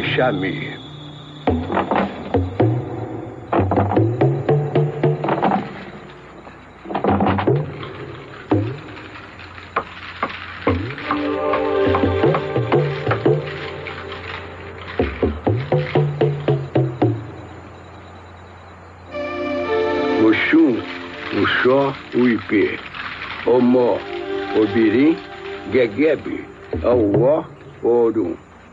Deixa-me. Oxum, Oxó, Uipê, Omó, Obirim, Gueguebe, Auó, Orum.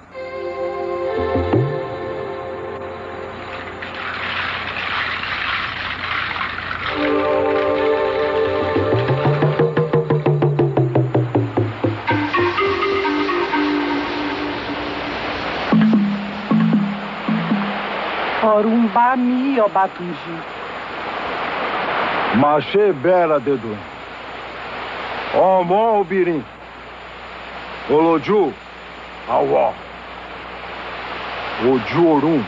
Orumbá mi Obatuji. Maché Bera Dedu. Omó Obirim. Oloju. Auó. Oju Orum.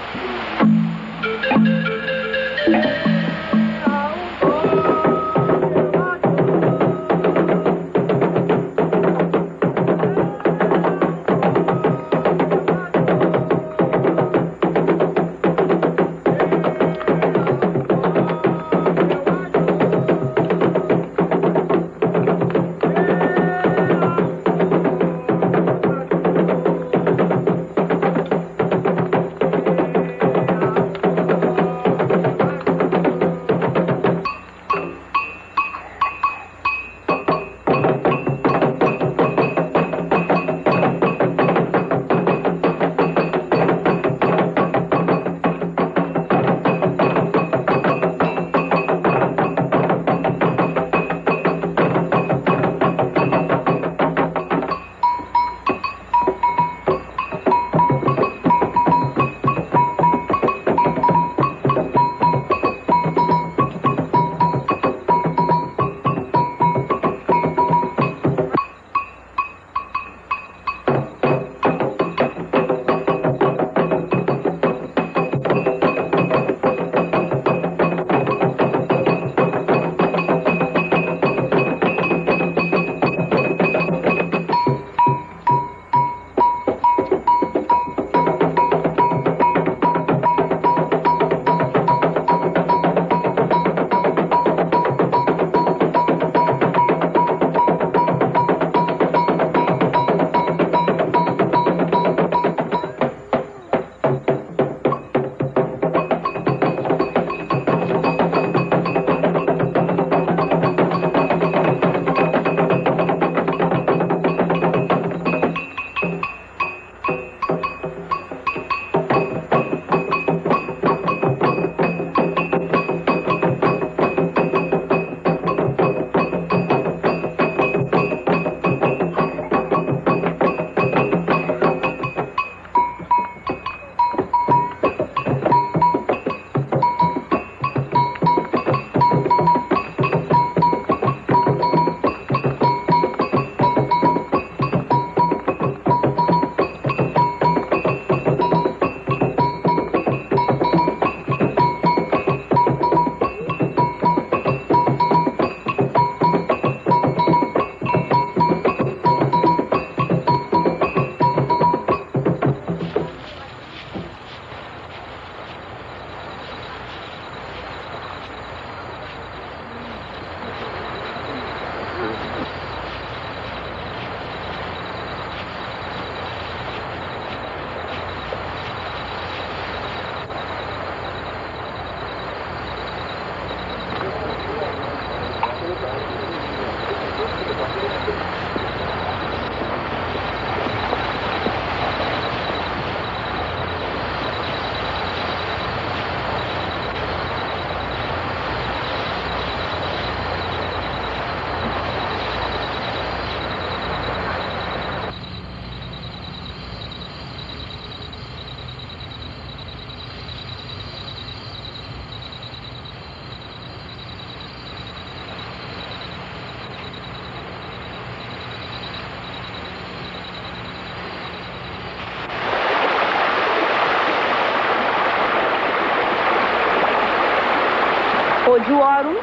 Oju Orum.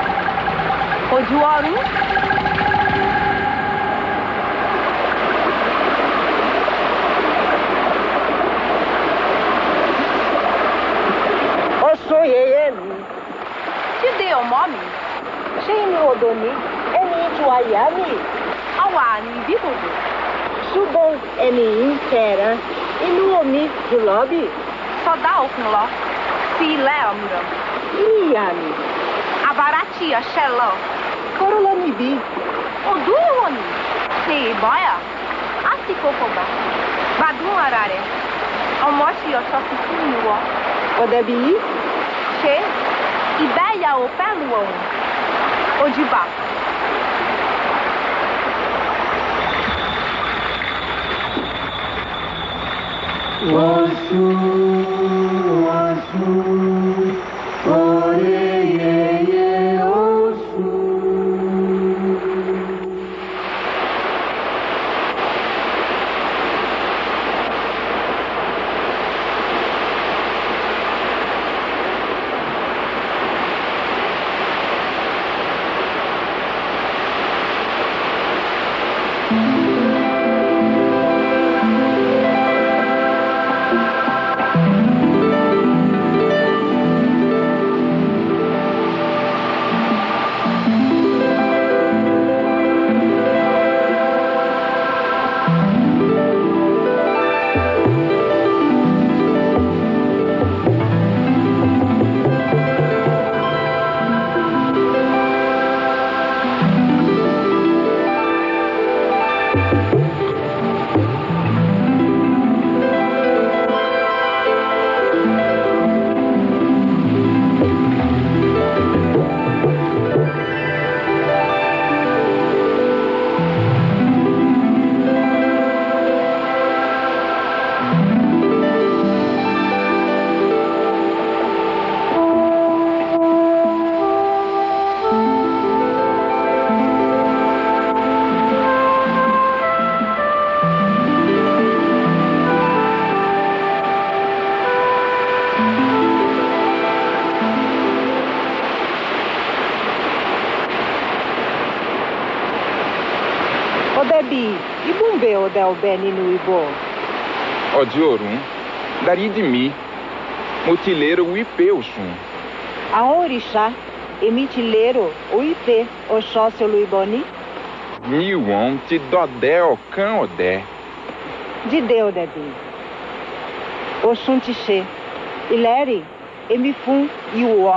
Oju Orum. Wayami, Awani Bibubu. Subon Emi Intera, Inuomi Julobi, Sodal Kunlo. Filé Amuram. Iami, Abaratia Xeló. Corolanibi, Oduiwoni. Boia. Asikokoba. Badum Arare. Omoshi Ochofifunuo. Odebi, Che. Ideia o Peluon. Odiba. Odebi, Ibumbe Odel Beni no Ibo. Odiorum, Dari de Mi, Mutileiro Uipeuxum. Aorixá, Emitileiro, Uipe, Oxóssi Luiboni. Niuon te Dodé Ocan Odé. Dideu Odebi. Oxum Tixê, Ileri, Emifum Iuó.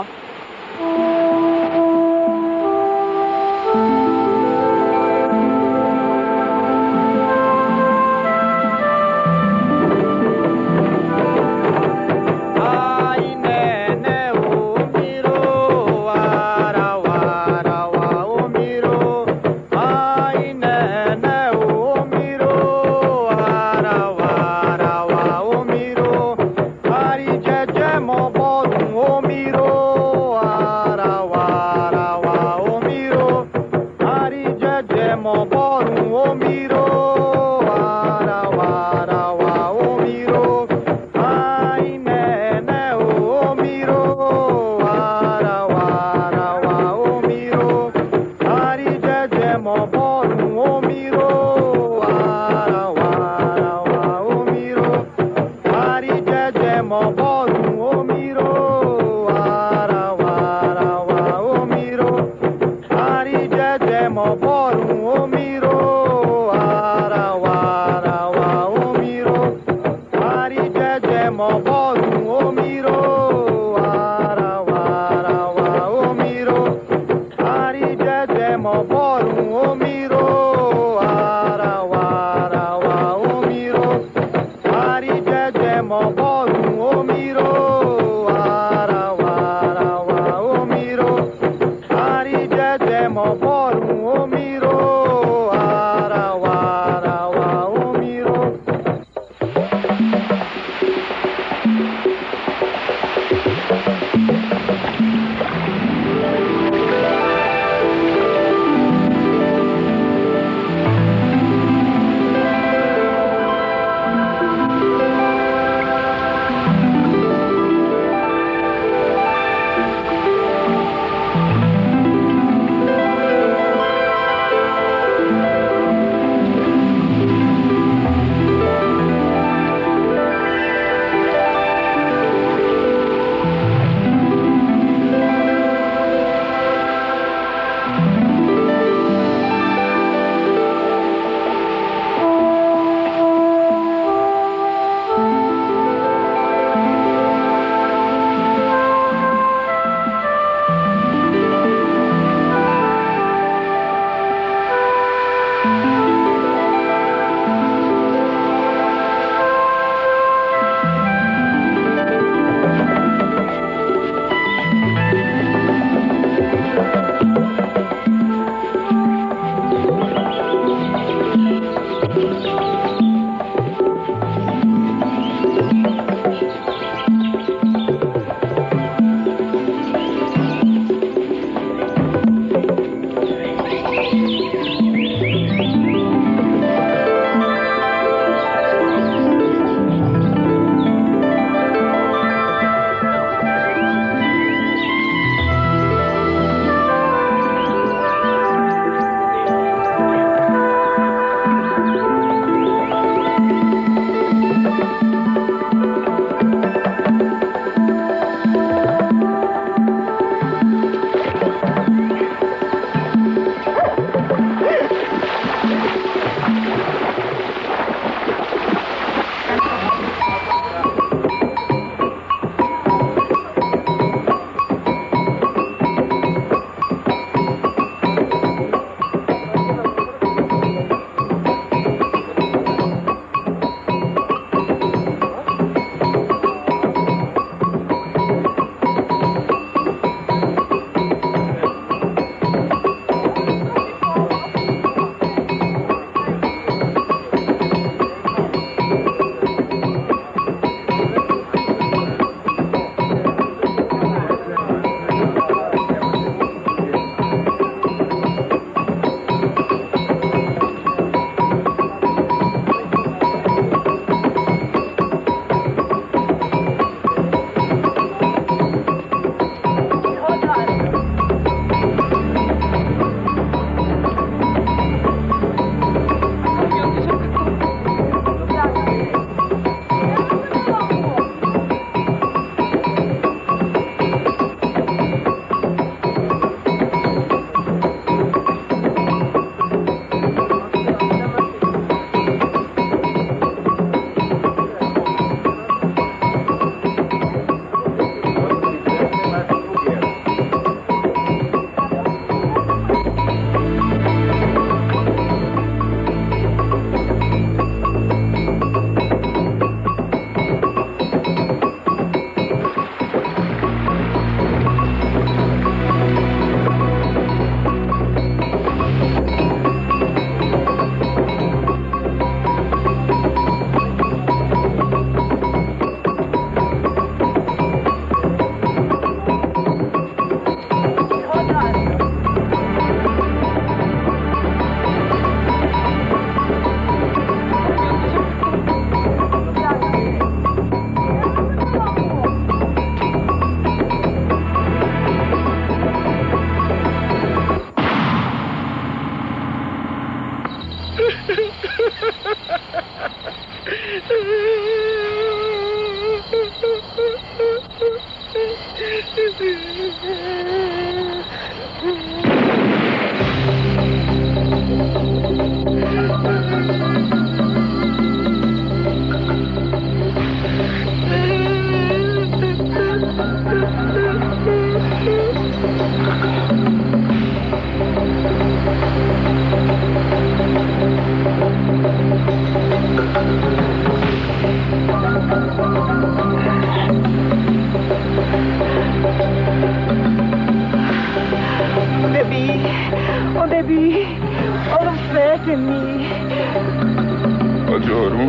Odiorum.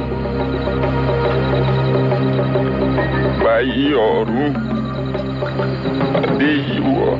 Baiorum. Adeiua.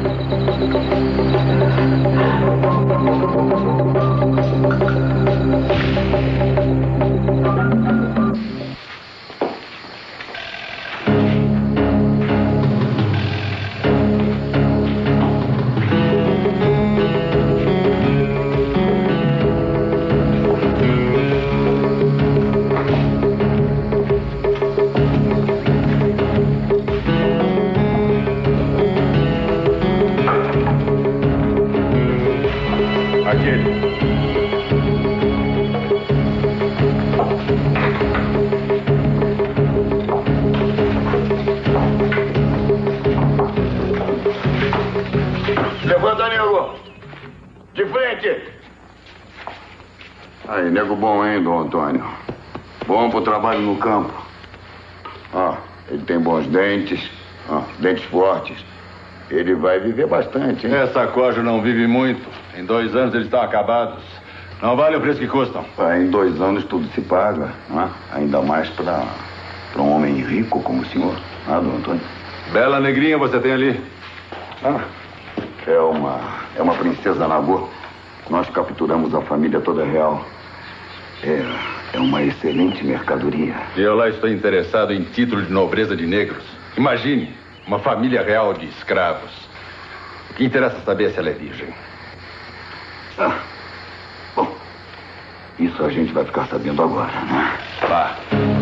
Levanta, nego! De frente! Aí, nego bom, hein, Dom Antônio? Bom pro trabalho no campo. Ó, ele tem bons dentes, ó, dentes fortes. Ele vai viver bastante, hein? Essa coja não vive muito. Em 2 anos eles estão acabados. Não vale o preço que custam. Em 2 anos tudo se paga, né? Ainda mais para um homem rico como o senhor, Dom Antônio? Bela negrinha você tem ali. É uma princesa Nagô. Nós capturamos a família toda real. É uma excelente mercadoria. Eu lá estou interessado em título de nobreza de negros. Imagine, uma família real de escravos. O que interessa saber se ela é virgem. Bom, isso a gente vai ficar sabendo agora, né? Vá.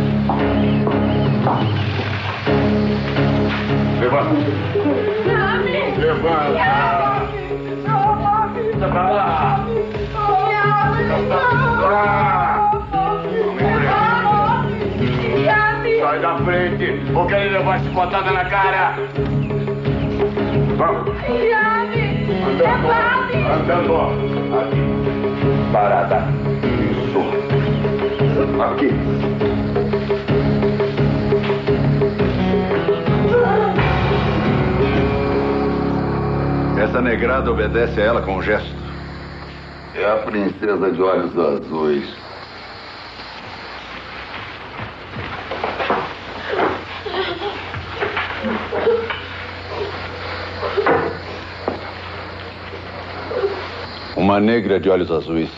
Levanta. Levanta. Sai da frente. Vou querer levar essa botada na cara. Vamos. Andando. Aqui. Parada. Isso. Aqui. Essa negrada obedece a ela com um gesto. É a princesa de olhos azuis. Uma negra de olhos azuis.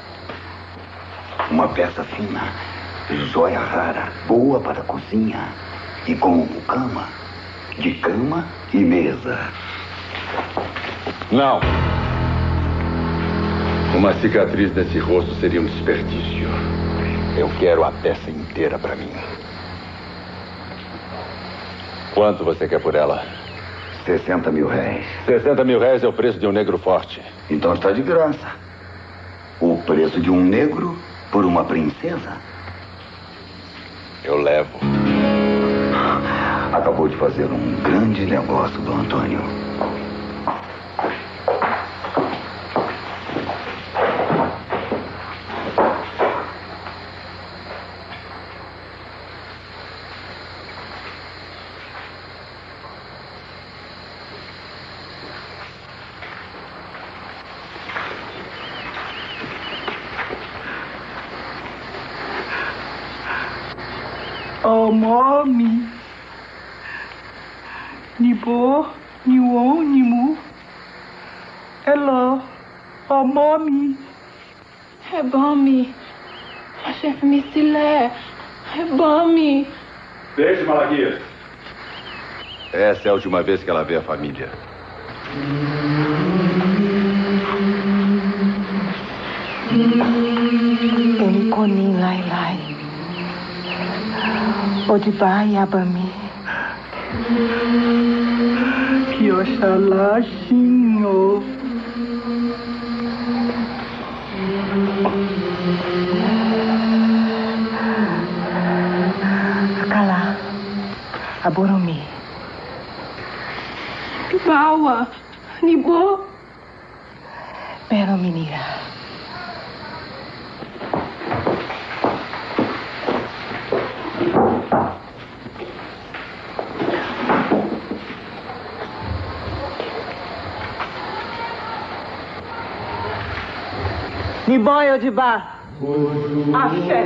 Uma peça fina, joia rara, boa para a cozinha e com cama, de cama e mesa. Não. Uma cicatriz nesse rosto seria um desperdício. Eu quero a peça inteira para mim. Quanto você quer por ela? 60 mil réis. 60 mil réis é o preço de um negro forte. Então está de graça. O preço de um negro por uma princesa? Eu levo. Acabou de fazer um grande negócio, Dom Antônio. Oh, mommy. Ni bo, ni wo, ni mu. Hello. Oh, mommy. É bom, mi. A chefe me silé. É bom, mi. Deixe, Malaquias. Essa é a última vez que ela vê a família. Ele conin lai lai. Odibá e Abami. Que Oxalá, Senhor. Acalá. Aborumi. Bawa. Nibo. Pero menina. Niboy Odibá. Axé.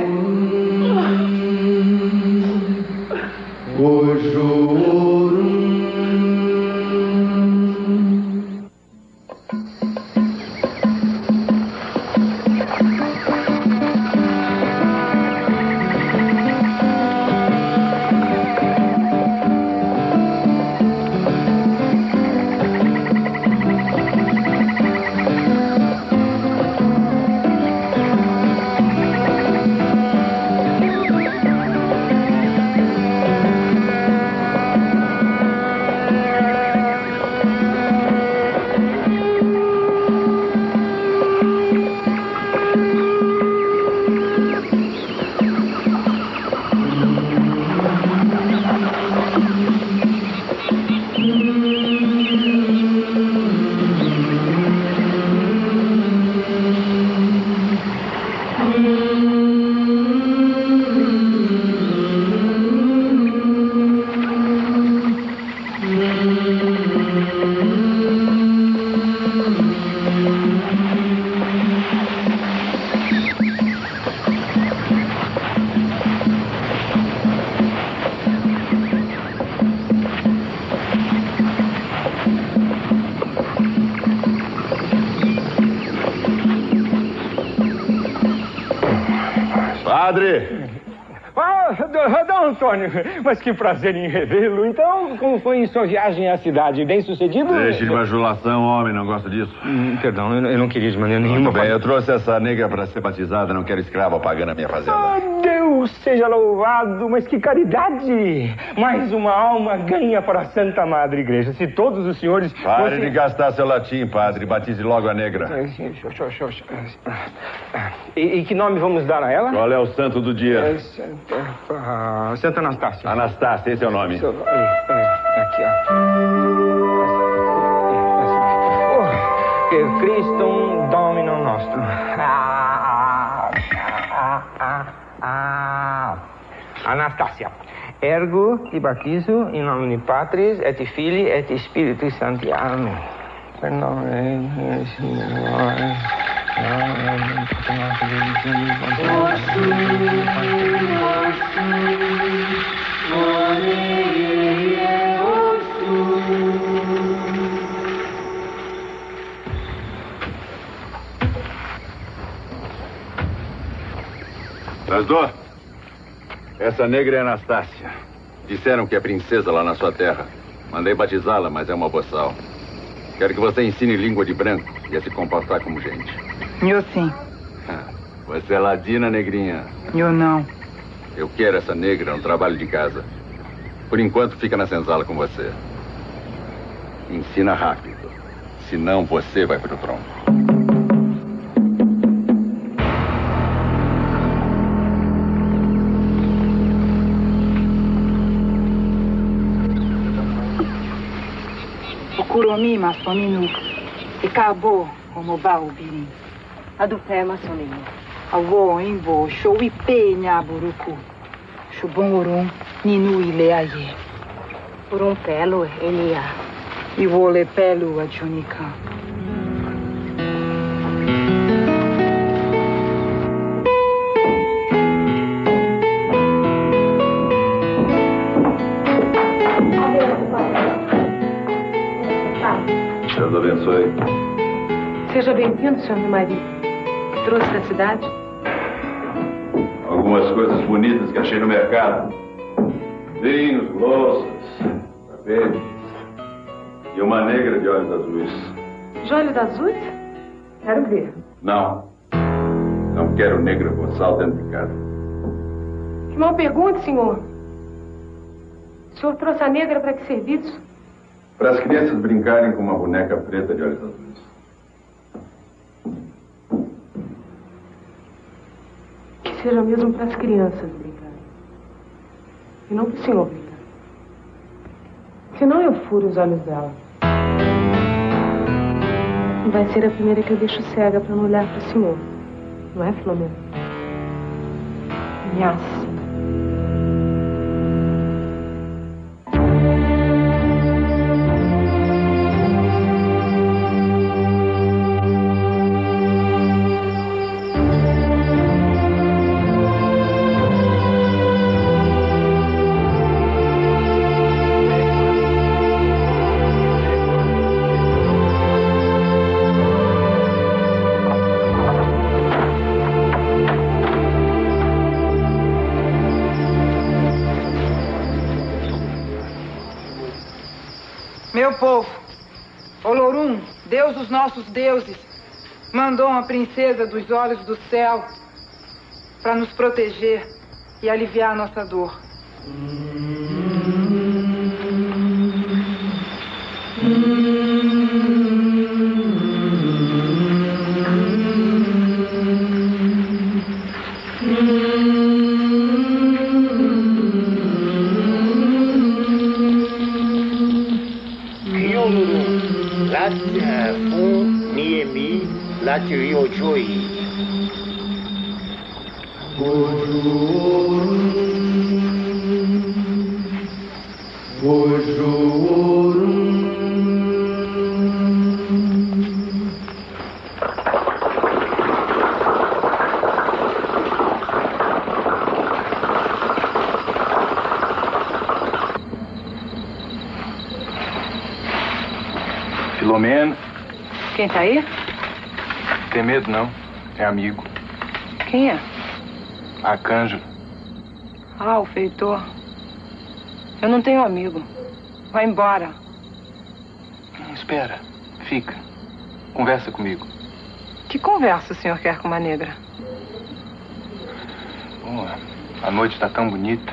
Padre! Dom Antônio, mas que prazer em revê-lo. Então, como foi em sua viagem à cidade? Bem sucedido? Deixe de bajulação, homem, não gosto disso. Perdão, eu não queria de maneira nenhuma. Muito bem, eu trouxe essa negra para ser batizada, não quero escravo pagando a minha fazenda. Deus seja louvado, mas que caridade! Mais uma alma ganha para a Santa Madre Igreja. Se todos os senhores... Pare de gastar seu latim, padre, batize logo a negra. E que nome vamos dar a ela? Qual é o santo do dia? Santa Anastácia. Anastácia, esse é o nome. Aqui, ó. Christum Dominum Nostrum. Anastácia. Ergo ti baptizo in nomine Patris et Filii et Spiritus Sancti. Amém. Trasdor, essa negra é Anastácia. Disseram que é princesa lá na sua terra. Mandei batizá-la, mas é uma boçal. Quero que você ensine língua de branco e a se comportar como gente. Eu sim. Você é ladina, negrinha? Eu não. Eu quero essa negra no trabalho de casa. Por enquanto, fica na senzala com você. Ensina rápido. Senão, você vai pro tronco. Kuromi masoninu. Ikabo homoba ubiri. Adupé masoninu. Awo imbo showi penya buruku. Shubon urum ninu ileaye. Urum pelo elia. Iwole pelo ajunika. Deus abençoe. Seja bem-vindo, senhor do marido. Que trouxe da cidade? Algumas coisas bonitas que achei no mercado. Vinhos, louças, tapetes. E uma negra de olhos azuis. De olhos azuis? Quero ver. Não. Não quero negra boçal dentro de casa. Que mal pergunte, senhor. O senhor trouxe a negra para que serviço? Para as crianças brincarem com uma boneca preta de olhos azuis. Que seja mesmo para as crianças brincarem. E não para o senhor brincar. Senão eu furo os olhos dela. E vai ser a primeira que eu deixo cega para não olhar para o senhor. Não é, Filomena? Ameaça. Meu povo, Olorum, Deus dos nossos deuses, mandou uma princesa dos olhos do céu para nos proteger e aliviar a nossa dor. Filomena. Quem tá aí? Tem medo, não. É amigo. Quem é? Arcanjo. Ah, o feitor. Eu não tenho amigo. Vai embora. Espera. Fica. Conversa comigo. Que conversa o senhor quer com uma negra? Bom, a noite está tão bonita.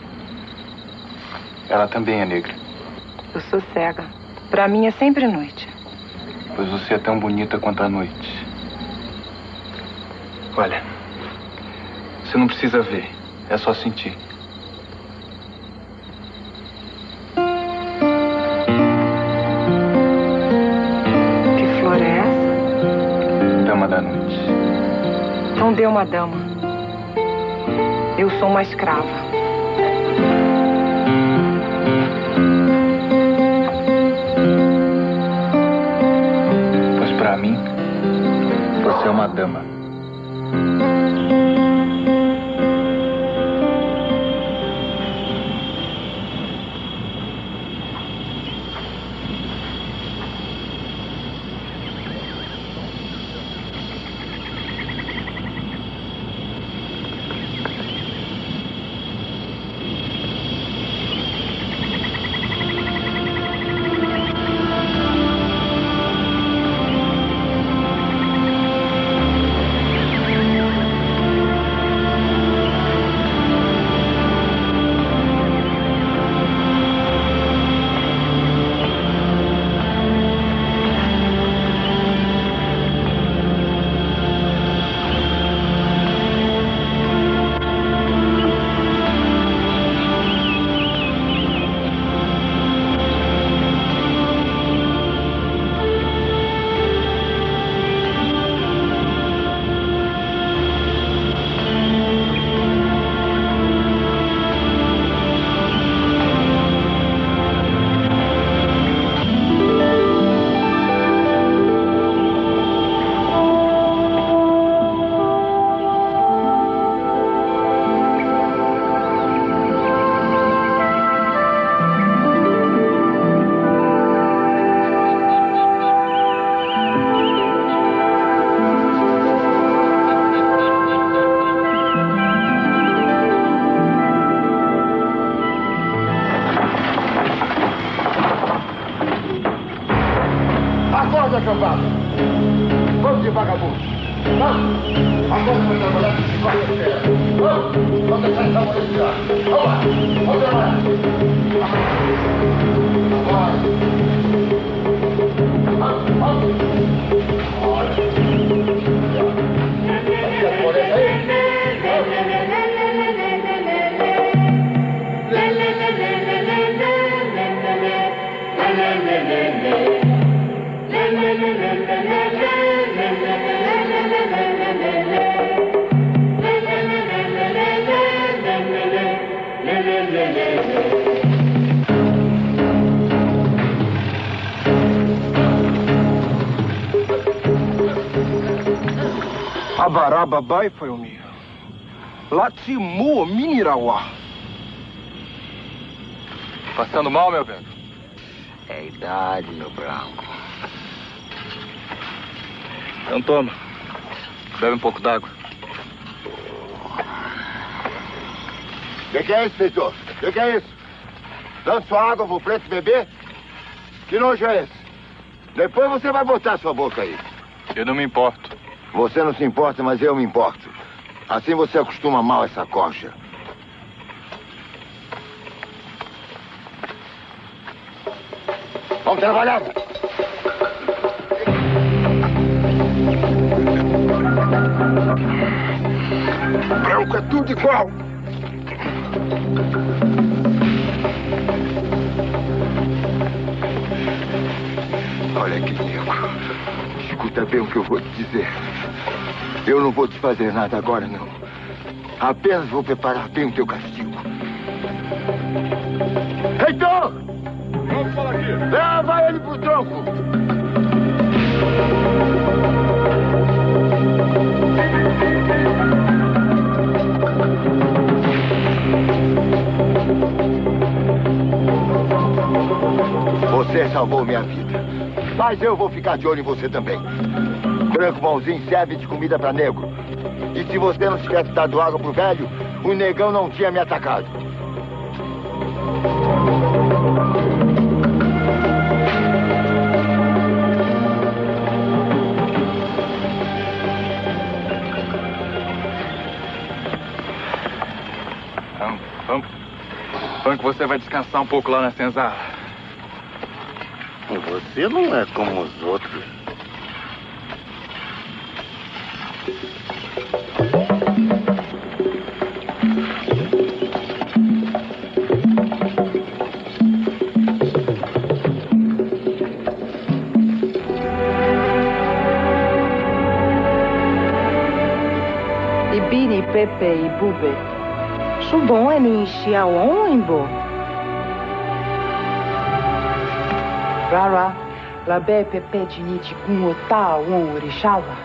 Ela também é negra. Eu sou cega. Pra mim é sempre noite. Pois você é tão bonita quanto a noite. Olha, você não precisa ver. É só sentir. Que flor é essa? Dama da noite. Não dê uma dama. Eu sou uma escrava. Pra mim, você é uma dama. Acampado. Vamos de vagabundo. Vamos. Agora vai trabalhar com esse quarto-feira. Vamos. Vamos deixar essa mulher. Vamos lá. Vamos trabalhar. Abarababai foi o meu. Latimu Minirawa. Passando mal, meu velho? É a idade, meu branco. Então toma. Bebe um pouco d'água. O que é isso, feitor? O que é isso? Dando sua água pro preto beber? Que nojo é esse? Depois você vai botar sua boca aí. Eu não me importo. Você não se importa, mas eu me importo. Assim você acostuma mal essa concha. Vamos trabalhar. Branco é tudo igual. Olha aqui, nego. Escuta bem o que eu vou te dizer. Eu não vou te fazer nada agora, não. Apenas vou preparar bem o teu castigo. Heitor! Vamos falar aqui. Leva ele pro tronco. Você salvou minha vida. Mas eu vou ficar de olho em você também. Branco Bonzinho serve de comida pra negro. E se você não tivesse dado água pro velho, o negão não tinha me atacado. Vamos que você vai descansar um pouco lá na senzala. Você não é como os outros. Ibini Pepe e Bube. Subon é ni Xiaon Imbo. Rara, la be Pepe de ni de Gunota Won Orishawa.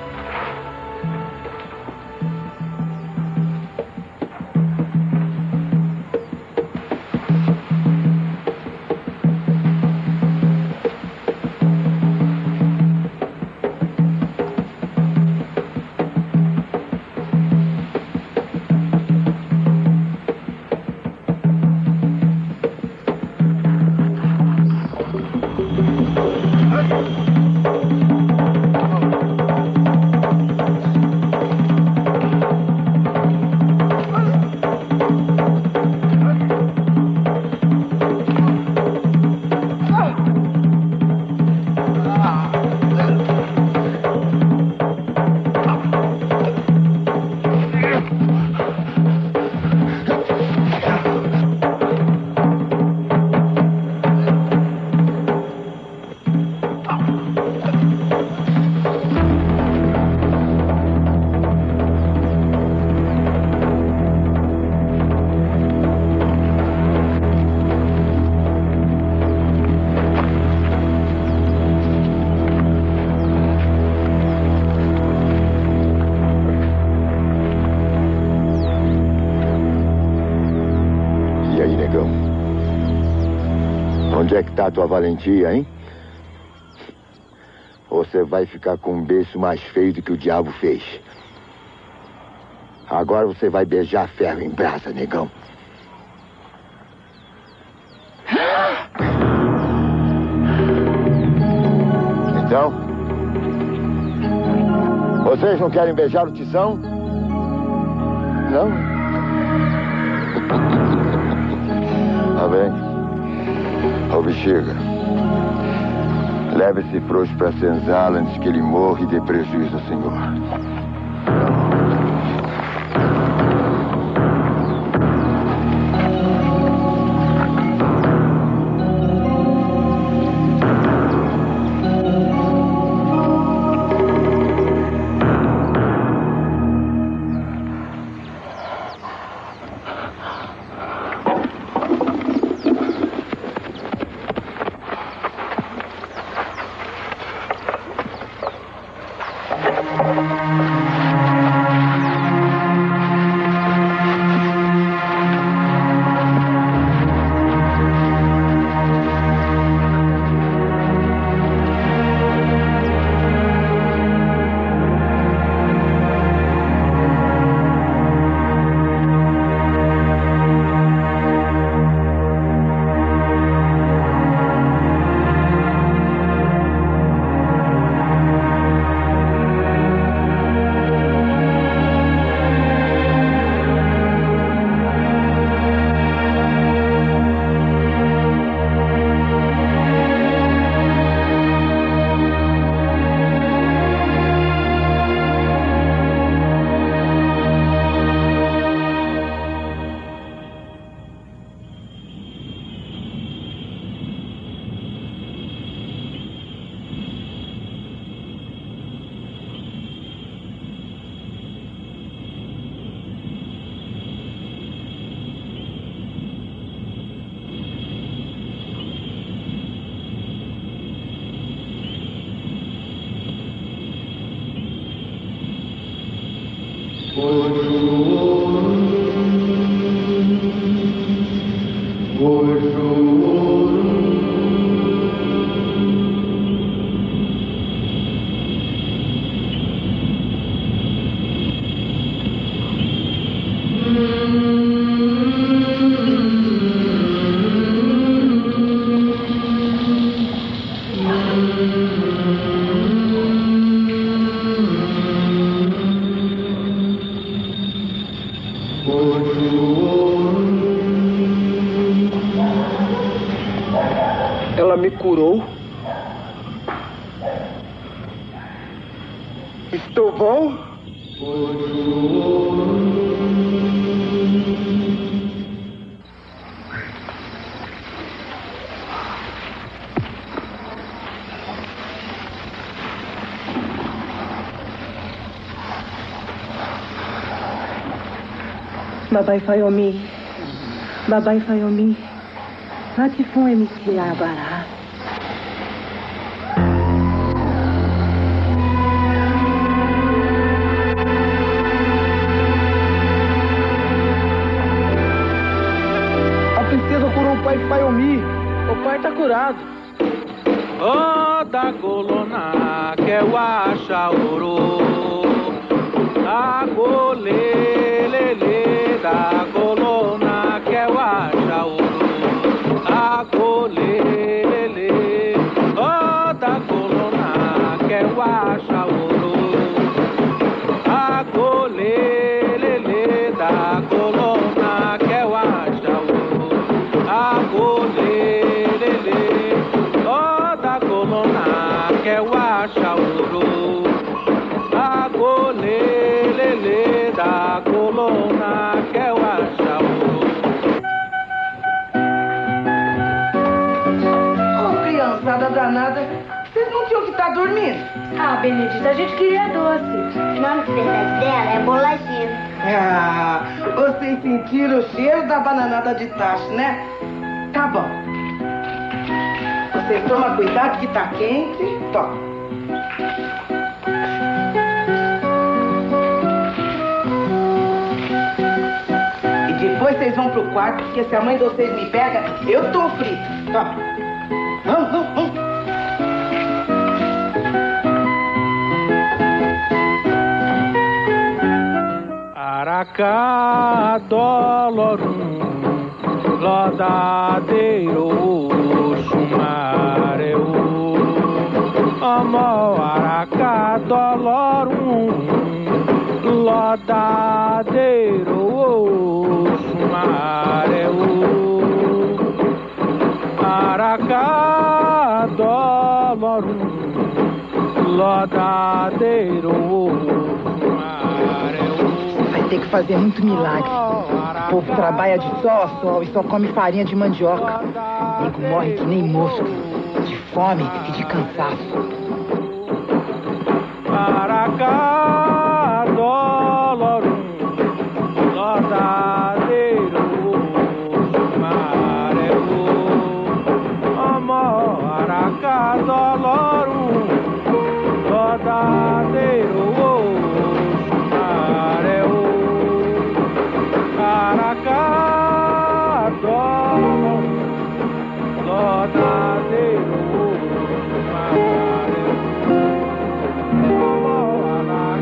Onde é que tá a tua valentia, hein? Você vai ficar com um beijo mais feio do que o diabo fez. Agora você vai beijar ferro em brasa, negão. Então? Vocês não querem beijar o tição? Não? Tá bem. Ô bexiga, leve esse frouxo pra senzala antes que ele morra e dê prejuízo ao senhor. Ela me curou. Estou bom? Babai Fayomi, Babai Fayomi, Latifon é Messiá Bará. A princesa curou o pai Fayomi. O pai tá curado. Oh, da colona que eu acha ouro, a colelele da colona que eu acha ouro, a colelele, oh, da colona que eu acha ouro, a colelele da colona que eu acha ouro, a colelele, oh, da colona que eu acha ouro, a colelele da colona que eu acha ouro. Ô, criançada danada, vocês não tinham que estar dormindo? Ah, Benedita, a gente queria doce. O nome do presente dela é bolachinha. Ah, vocês sentiram o cheiro da bananada de tacho, né? Tá bom. Vocês tomam cuidado que tá quente. Toma. E depois vocês vão pro quarto, porque se a mãe de vocês me pega, eu tô frito. Toma. Vamos, vamos, vamos. Aracá, dolorum, lodadeiro, chumareu. Amo aracá, dolorum, lodadeiro, chumareu. Aracá, dolorum, lodadeiro, Vai ter que fazer muito milagre. O povo trabalha de sol a sol e só come farinha de mandioca. O nego morre que nem mosca, de fome e de cansaço. Aracá, dolorum, lodadeiro, chumareu. Amo aracá, dolorum, lodadeiro, chumareu. Aracá, dolorum, lodadeiro, chumareu.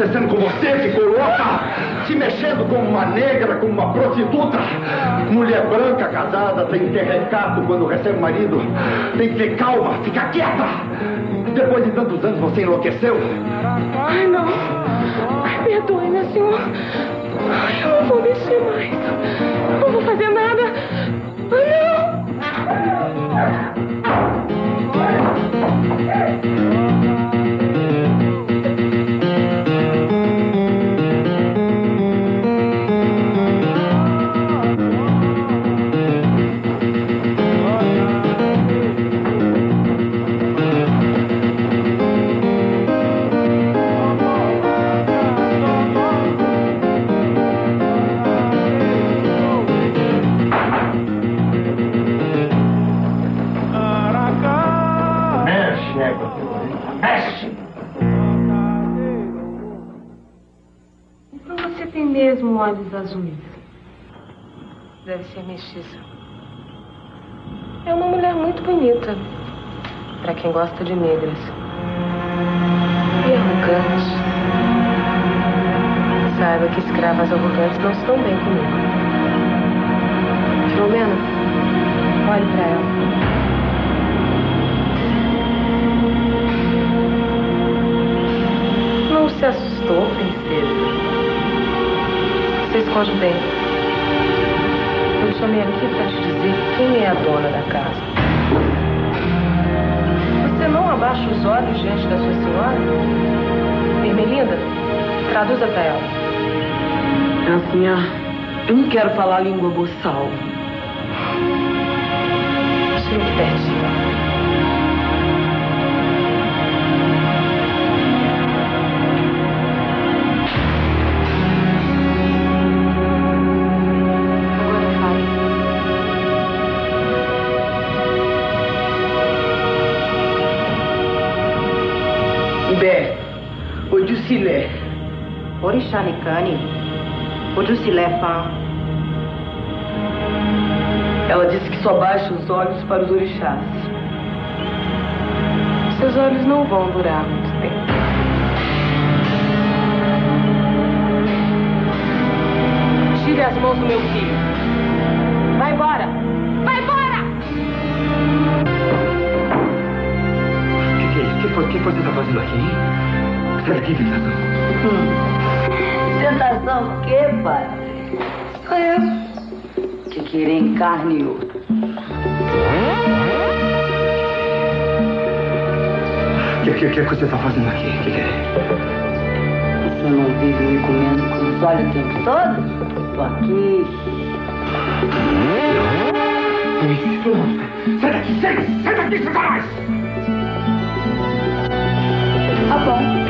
acontecendo com você, ficou louca? Se mexendo como uma negra, como uma prostituta? Mulher branca, casada, tem que ter recato quando recebe marido. Tem que ter calma, fica quieta. Depois de tantos anos você enlouqueceu? Ai, não. Ai, perdoe-me, senhor. Ai, eu não vou mexer mais. Não vou fazer nada. Ai, mesmo olhos azuis. Deve ser mestiça. É uma mulher muito bonita, para quem gosta de negras. E arrogante. Saiba que escravas arrogantes não estão bem comigo. Filomena, olhe para ela. Não se assustou, princesa? Você esconde bem. Eu te chamei aqui para te dizer quem é a dona da casa. Você não abaixa os olhos diante da sua senhora? Ermelinda, traduza para ela. Assim, eu não quero falar língua boçal. Fique pertinho. Bé, Odjusilé. Orixá Nicane, Odjusilé Pá. Ela disse que só baixa os olhos para os orixás. Seus olhos não vão durar muito tempo. Tire as mãos do meu filho. Vai embora! Vai embora! O que é isso? O que você está fazendo aqui, hein? Sai daqui, tentação. Tentação o quê, pai? Sou eu. Que querem carne e osso. O que você está fazendo aqui? O que é? Você não vive me comendo com os olhos o tempo todo? Tô aqui. Sai daqui, sai daqui, Satanás! Tá bom.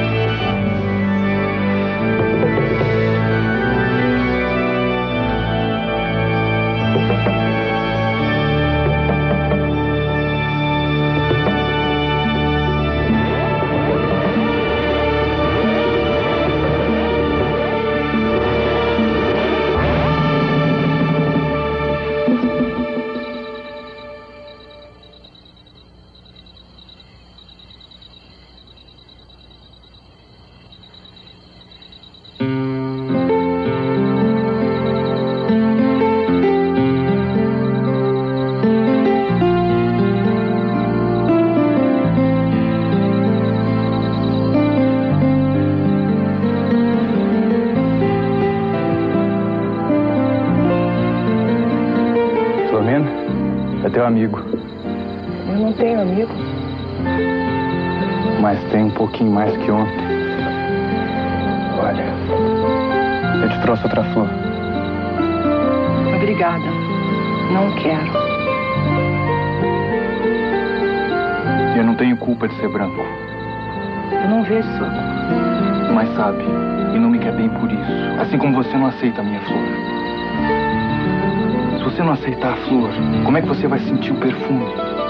Amigo. Eu não tenho amigo. Mas tem um pouquinho mais que ontem. Olha, eu te trouxe outra flor. Obrigada. Não quero. Eu não tenho culpa de ser branco. Eu não vejo sua culpa. Mas sabe, e não me quer bem por isso. Assim como você não aceita a minha flor. Se você não aceitar a flor, como é que você vai sentir o perfume?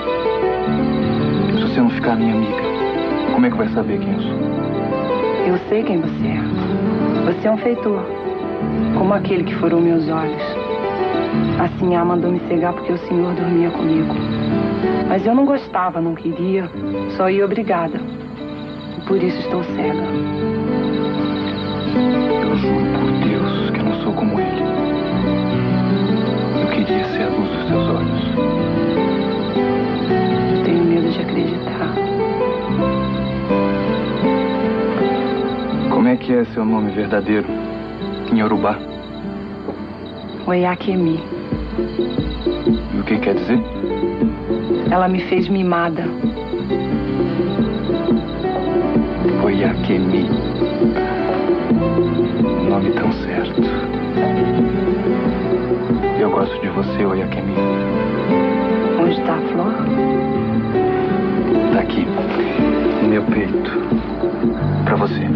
Se você não ficar minha amiga, como é que vai saber quem eu sou? Eu sei quem você é. Você é um feitor, como aquele que furou meus olhos. A Sinhá mandou me cegar porque o senhor dormia comigo. Mas eu não gostava, não queria, só ia obrigada. Por isso estou cega. Eu juro por Deus que eu não sou como ele. Eu queria ser a luz dos seus olhos. Tenho medo de acreditar. Como é que é seu nome verdadeiro em Yorubá? Oyakemi. E o que quer dizer? Ela me fez mimada. Oyakemi. Nome tão certo. Eu gosto de você, Oyakemi. Onde está a flor? Tá aqui, no meu peito. Pra você.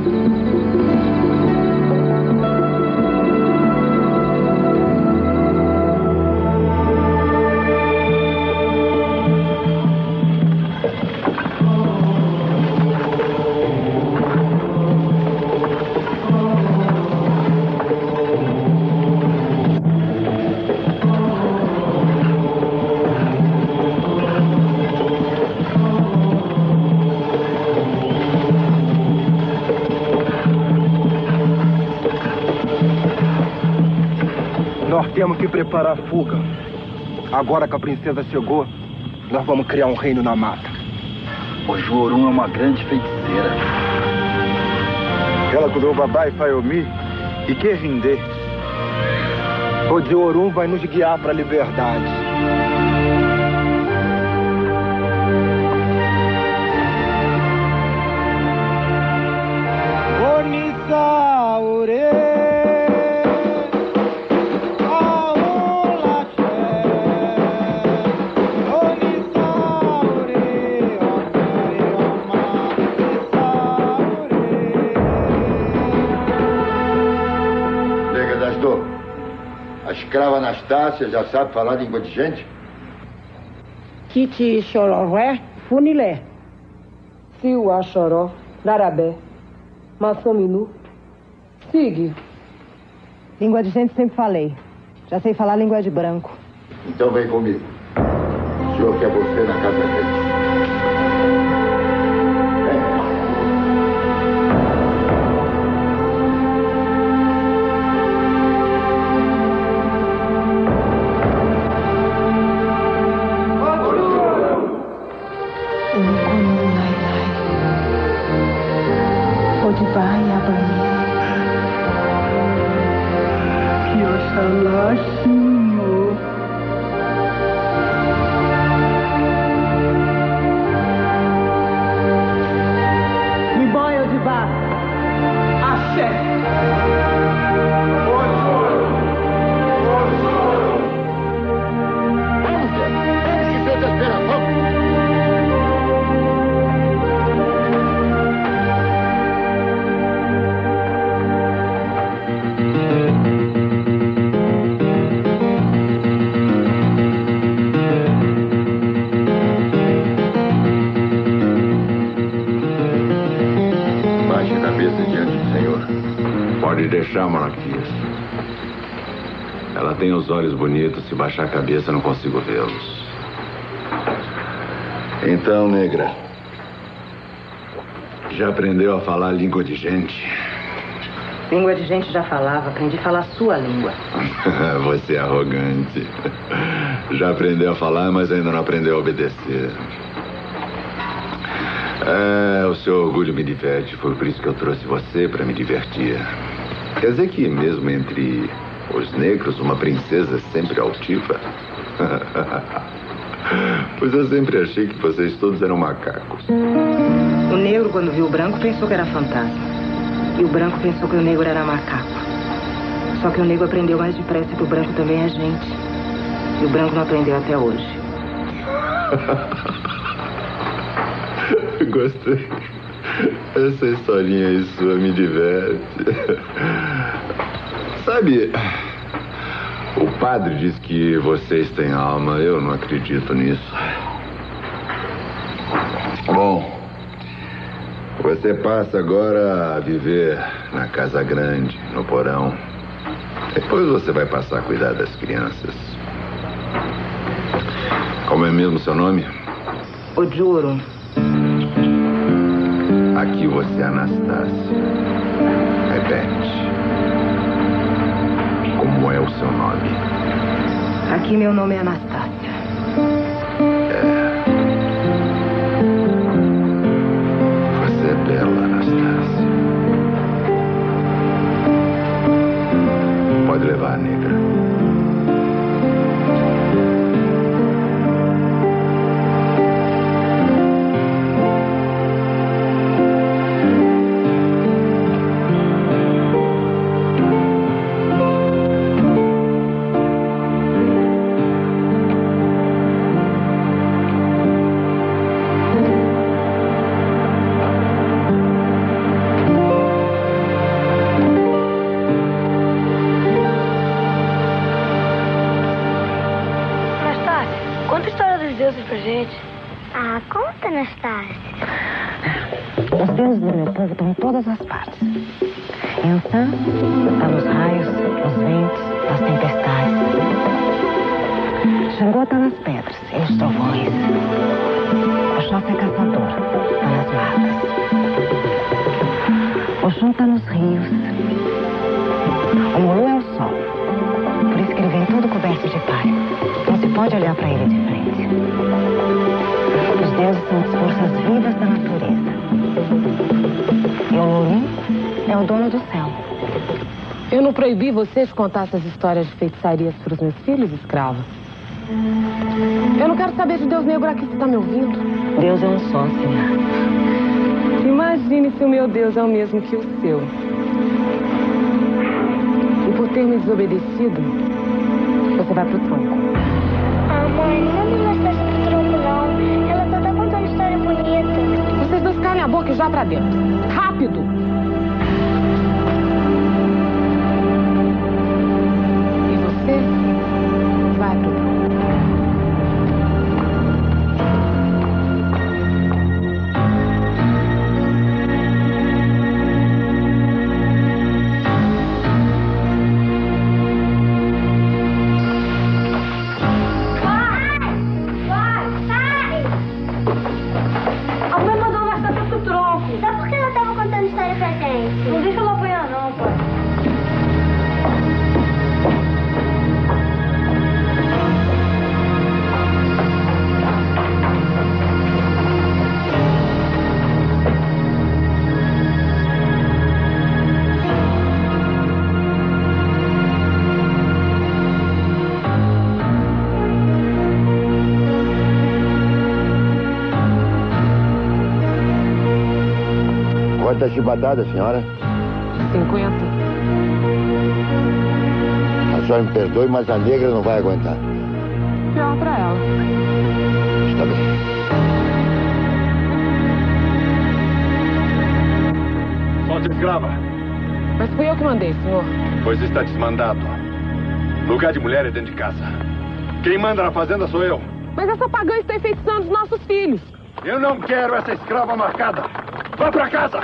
Temos que preparar a fuga. Agora que a princesa chegou, nós vamos criar um reino na mata. O Juorum é uma grande feiticeira. Ela curou Babá e Fayomi e quer render. O Juorum vai nos guiar para a liberdade. A escrava Anastácia já sabe falar língua de gente? Kiti Xororé, Funilé. Siua Xoró, Darabé, Massominu. Sigue. Língua de gente sempre falei. Já sei falar língua de branco. Então vem comigo. O senhor quer você na casa dele. Deixar, Monarquias. Ela tem os olhos bonitos. Se baixar a cabeça, não consigo vê-los. Então, negra, já aprendeu a falar língua de gente? Língua de gente já falava. Aprendi a falar sua língua. Você é arrogante. Já aprendeu a falar, mas ainda não aprendeu a obedecer. O seu orgulho me diverte. Foi por isso que eu trouxe você para me divertir. Quer dizer que mesmo entre os negros, uma princesa é sempre altiva? Pois eu sempre achei que vocês todos eram macacos. O negro, quando viu o branco, pensou que era fantasma. E o branco pensou que o negro era macaco. Só que o negro aprendeu mais depressa que o branco também é gente. E o branco não aprendeu até hoje. Gostei. Essa historinha aí sua me diverte. Sabe, o padre diz que vocês têm alma. Eu não acredito nisso. Bom, você passa agora a viver na casa grande, no porão. Depois você vai passar a cuidar das crianças. Como é mesmo seu nome? Ojuorum. Aqui você é Anastácia. Repete. Como é o seu nome? Aqui meu nome é Anastácia. Você é bela, Anastácia. Pode levar a negra. Ah, conta, Anastácia. Os deuses do meu povo estão em todas as partes. Ensã está nos raios, nos ventos, nas tempestades. Xangô está nas pedras e nos trovões. Oxóssi é caçador, está nas matas. Oxum está nos rios. O Mulu é o sol. Por isso que ele vem todo coberto de palha. Não se pode olhar para ele de frente. Os deuses são as forças vivas da natureza. E o Olorum é o dono do céu. Eu não proibi você de contar essas histórias de feitiçarias para os meus filhos, escrava? Eu não quero saber de Deus Negro aqui, você está me ouvindo? Deus é um só, senhor. Imagine se o meu Deus é o mesmo que o seu. E por ter me desobedecido, você vai pro tronco. Ah, mãe, não manda Anastácia pro tronco, não. Ela só tá contando história bonita. Vocês dois calem a boca e já pra dentro. Rápido! E você vai pro tronco. Não deixa ela apanhar, não, pai. Quantas chibatadas, senhora? 50. A senhora me perdoe, mas a negra não vai aguentar. Não, pra ela. Está bem. Solte a escrava. Mas fui eu que mandei, senhor. Pois está desmandado. Lugar de mulher é dentro de casa. Quem manda na fazenda sou eu. Mas essa pagã está enfeitiçando os nossos filhos. Eu não quero essa escrava marcada. Vá pra casa!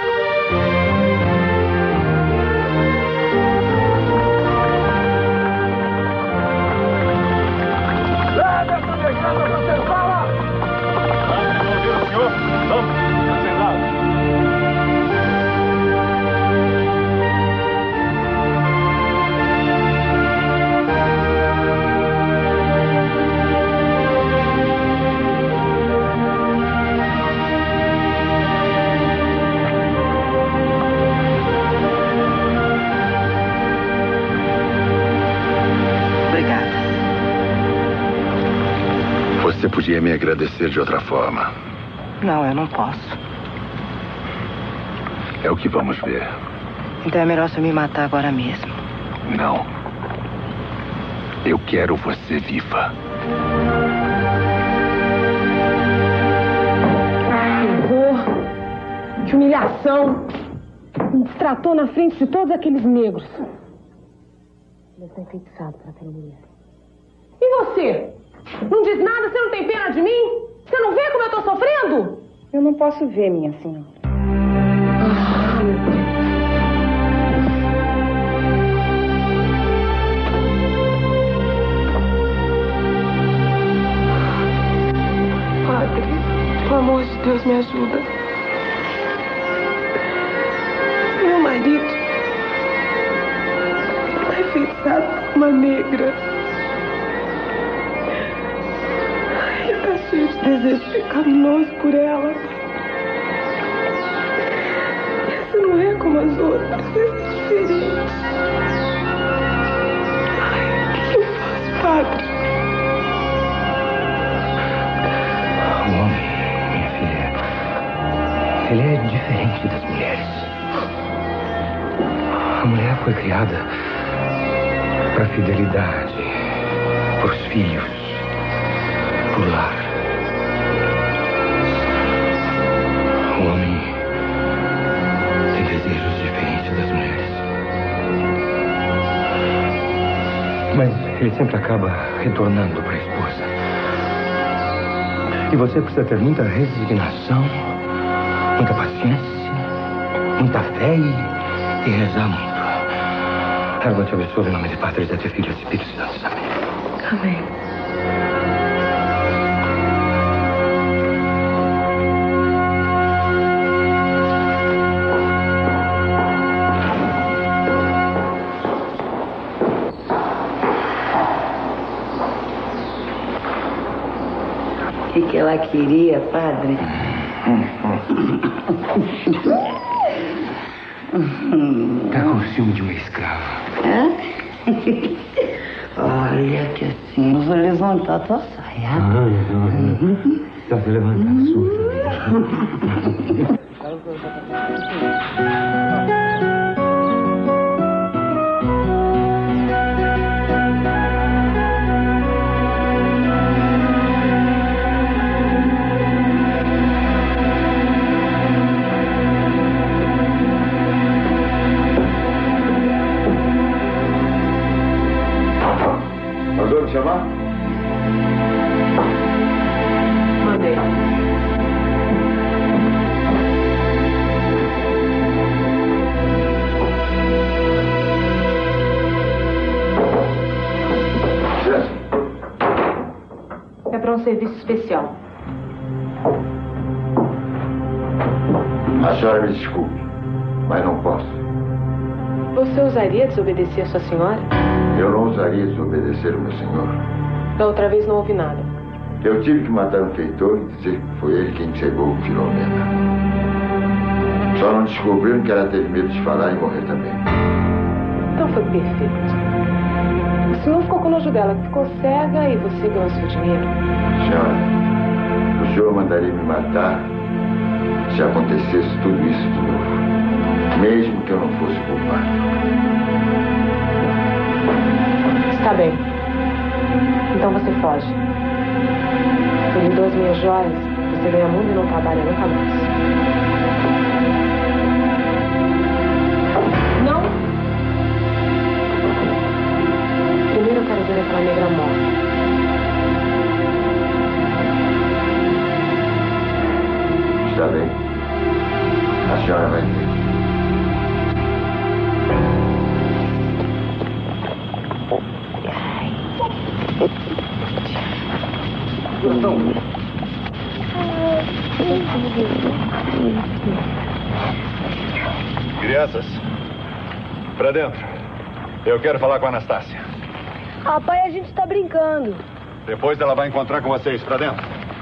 Leve essa negada pra senzala! Vamos ouvir o senhor? Vamos, pra senzala. Você podia me agradecer de outra forma. Não, eu não posso. É o que vamos ver. Então é melhor você me matar agora mesmo. Não. Eu quero você viva. Que horror! Que humilhação! Me destratou na frente de todos aqueles negros. Ele está enfeitiçado para aquela mulher. E você? Não diz nada? Você não tem pena de mim? Você não vê como eu estou sofrendo? Eu não posso ver, minha senhora. Ah, meu Deus. Padre, pelo amor de Deus, me ajuda. marido está enfeitiçado por uma negra. Ele está cheio de desejo pecaminoso por ela. Essa não é como as outras, essa é diferente. Ai, o que eu faço, padre? O homem, minha filha, ele é diferente das mulheres. A mulher foi criada para fidelidade, por filhos, por lar. O homem tem desejos diferentes das mulheres. Mas ele sempre acaba retornando para a esposa. E você precisa ter muita resignação, muita paciência, muita fé e rezar muito. Ela te abençoe em nome de Pátria, de Filho e do Espírito Santo. Amém. Amém. O que ela queria, padre? Tá com ciúme de uma escrava. Hã? Olha que assim, eu vou levantar a tua saia. Só se levantar a sua também. Mandou me chamar? Mandei. É para um serviço especial. A senhora me desculpe, mas não posso. Você ousaria desobedecer a sua senhora? Eu não ousaria desobedecer o meu senhor. Da outra vez não ouvi nada. Eu tive que matar um feitor e dizer que foi ele quem cegou o Filomena. Só não descobriram que ela teve medo de falar e morrer também. Então foi perfeito. O senhor ficou com nojo dela, ficou cega e você ganhou seu dinheiro. Senhora, o senhor mandaria me matar se acontecesse tudo isso de novo, mesmo que eu não fosse culpado. Está bem. Então você foge. Por 2 minhas joias, você ganha muito e não trabalha nunca mais. Não! Primeiro eu quero ver aquela negra morta. Está bem. A senhora vai ver. Crianças, pra dentro. Eu quero falar com a Anastácia. Pai, a gente tá brincando. Depois ela vai encontrar com vocês. Pra dentro.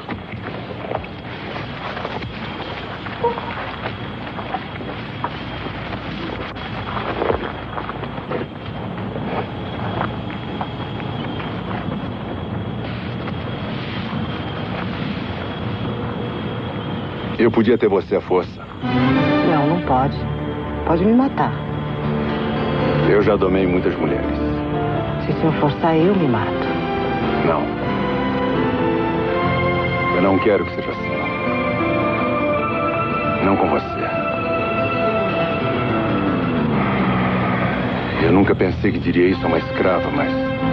Eu podia ter você à força. Não, não pode. Pode me matar. Eu já domei muitas mulheres. Se o senhor forçar, eu me mato. Não. Eu não quero que seja assim. Não com você. Eu nunca pensei que diria isso a uma escrava, mas...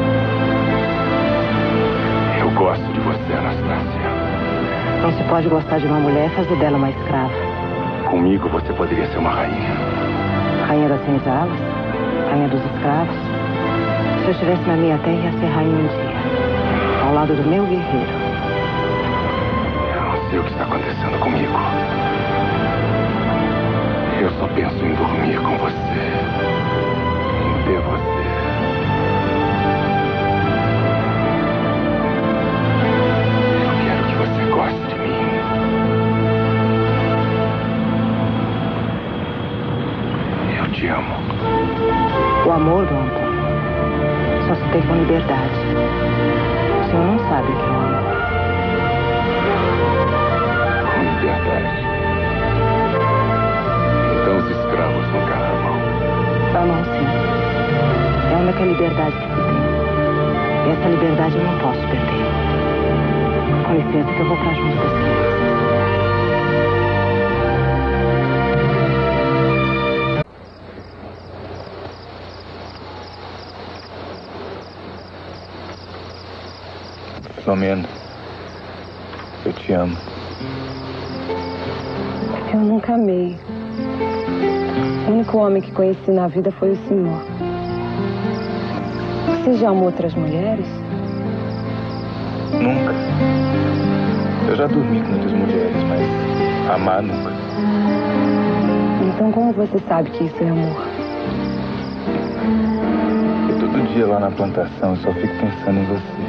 eu gosto de você, Anastácia. Não se pode gostar de uma mulher e fazer dela uma escrava. Comigo você poderia ser uma rainha. Rainha das senzalas? Rainha dos escravos? Se eu estivesse na minha terra, ia ser rainha um dia. Ao lado do meu guerreiro. Eu não sei o que está acontecendo comigo. Eu só penso em dormir. dormir com você. Em ver você. Eu quero que você goste de mim. Eu te amo. O amor, Dom Antônio, só se tem com liberdade. O senhor não sabe o que é o amor. Com liberdade. Então os escravos nunca amam. Amam sim. É a única liberdade que se tem. E essa liberdade eu não posso perder. Com licença que eu vou pra junto das crianças. Filomena, eu te amo. Eu nunca amei. O único homem que conheci na vida foi o senhor. Você já amou outras mulheres? Nunca. Eu já dormi com muitas mulheres, mas amar nunca. Então como você sabe que isso é amor? Eu todo dia lá na plantação eu só fico pensando em você.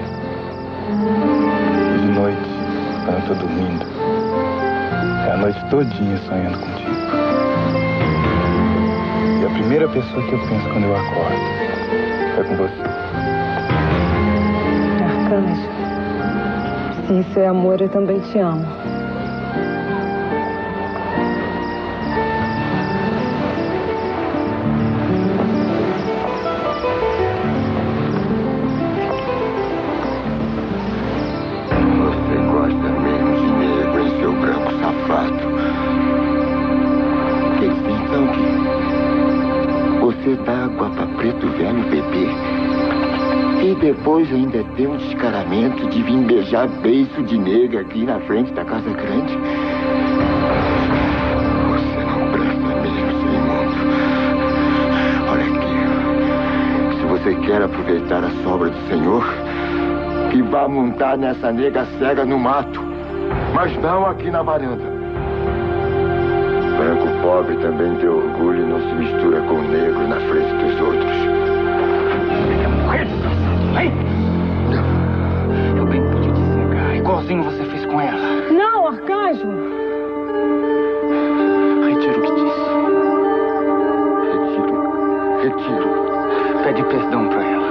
E de noite, quando eu tô dormindo, é a noite todinha sonhando contigo. E a primeira pessoa que eu penso quando eu acordo é com você. Arcanjo, se isso é amor, eu também te amo. Você dá água pra preto velho beber. E depois ainda tem um descaramento de vir beijar beiço de negra aqui na frente da casa grande. Você não presta mesmo, seu imundo. Olha aqui. Se você quer aproveitar a sobra do Senhor, que vá montar nessa nega cega no mato. Mas não aqui na varanda. Branco pobre também tem orgulho e não se mistura com o negro na frente dos outros. Você quer morrer, desgraçado, hein? Eu bem pude te cegar, igualzinho você fez com ela. Não, Arcanjo! Retiro o que disse. Retiro. Pede perdão pra ela.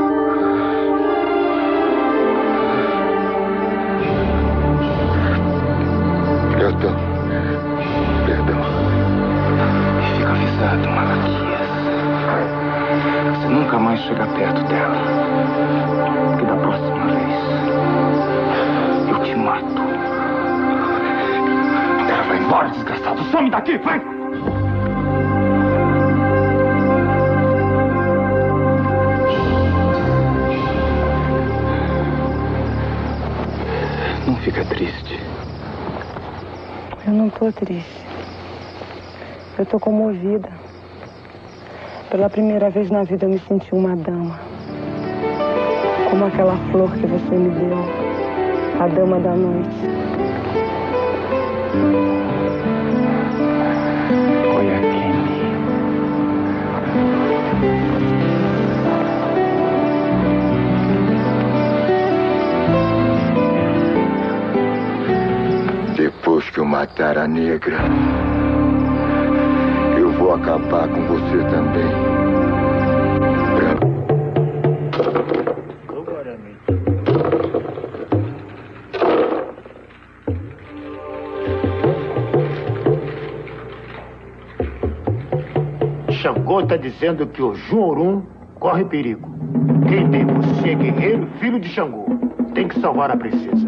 Perdão. E fica avisado, Malaquias. Você nunca mais chega perto dela. Porque da próxima vez eu te mato. Agora vai embora, desgraçado. Some daqui, vai! Não fica triste. Eu não tô triste. Eu tô comovida. Pela primeira vez na vida eu me senti uma dama. Como aquela flor que você me deu. A dama da noite. Olha aqui. Depois que eu matar a negra, eu vou acabar com você também. Branco. Xangô tá dizendo que o Juorum corre perigo. Quem tem você é guerreiro, filho de Xangô. Tem que salvar a princesa.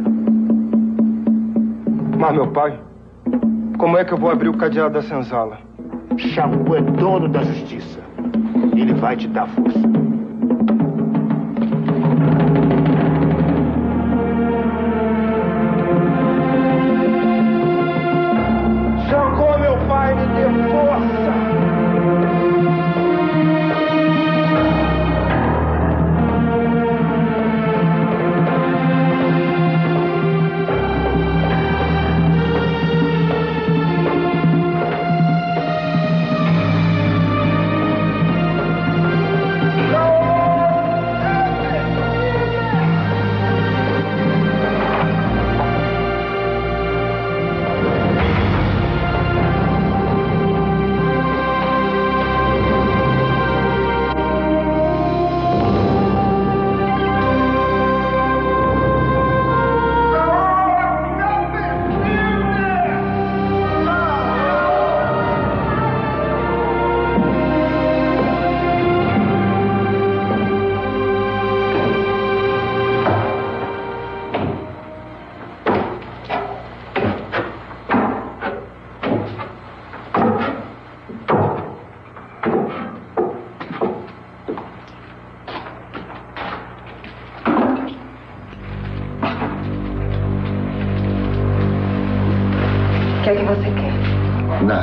Mas, meu pai, como é que eu vou abrir o cadeado da senzala? Xangô é dono da justiça. Ele vai te dar força. Xangô, meu pai, me dê força!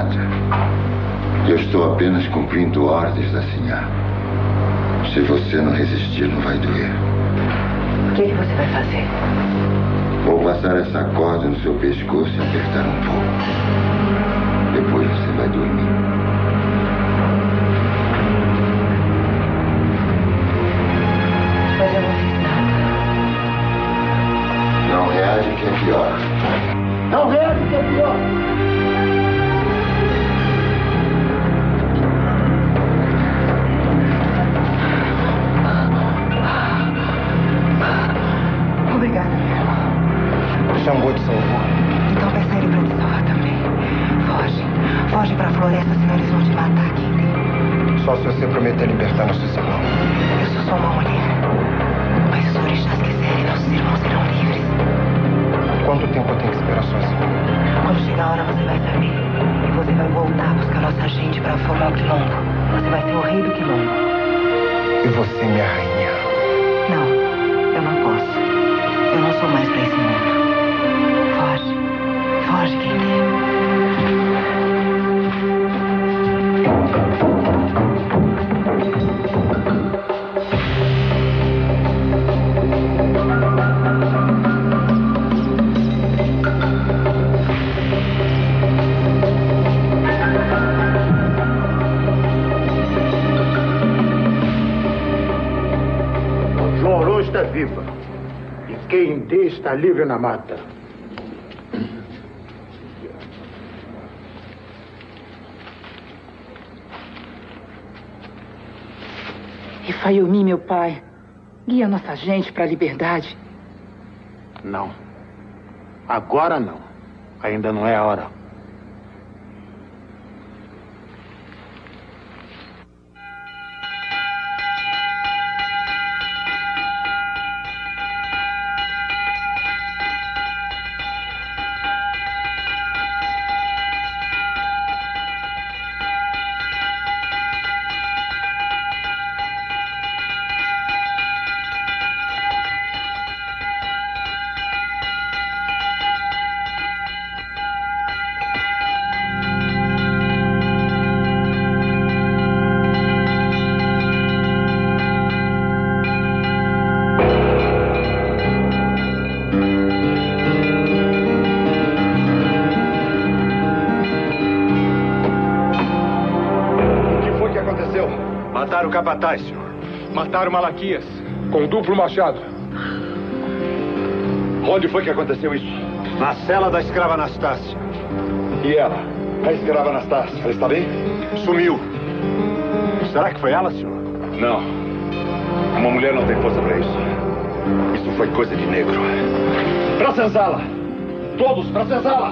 importa. Eu estou apenas cumprindo ordens da Sinhá. Se você não resistir, não vai doer. O que você vai fazer? Vou passar essa corda no seu pescoço e apertar um pouco. Depois você vai dormir. Mas eu não fiz nada. Não reage que é pior. Não reage que é pior. Obrigada, meu irmão. Xangô te salvou. Então peça a ele pra te salvar também. Foge. Foge pra floresta, senão eles vão te matar, Kinley. Só se você prometer libertar nossos irmãos. Eu sou só uma mulher. Mas se os orixás quiserem, nossos irmãos serão livres. Quanto tempo eu tenho que esperar sozinho? Quando chegar a hora, você vai saber. E você vai voltar a buscar nossa gente pra formar o quilombo. Você vai ser o rei do quilombo. E você, minha rainha? Não, eu não posso. Eu não sou mais pra esse mundo. Foge. Foge, Kinley. Está viva. E quem dê está livre na mata. E Fayoumi, meu pai, guia nossa gente para a liberdade. Não. Agora não. Ainda não é a hora. Mataram o capataz, senhor. Mataram Malaquias com duplo machado. Onde foi que aconteceu isso? Na cela da escrava Anastácia. E ela? A escrava Anastácia, ela está bem? Sumiu. Será que foi ela, senhor? Não. Uma mulher não tem força para isso. Isso foi coisa de negro. Pra senzala! Todos pra senzala!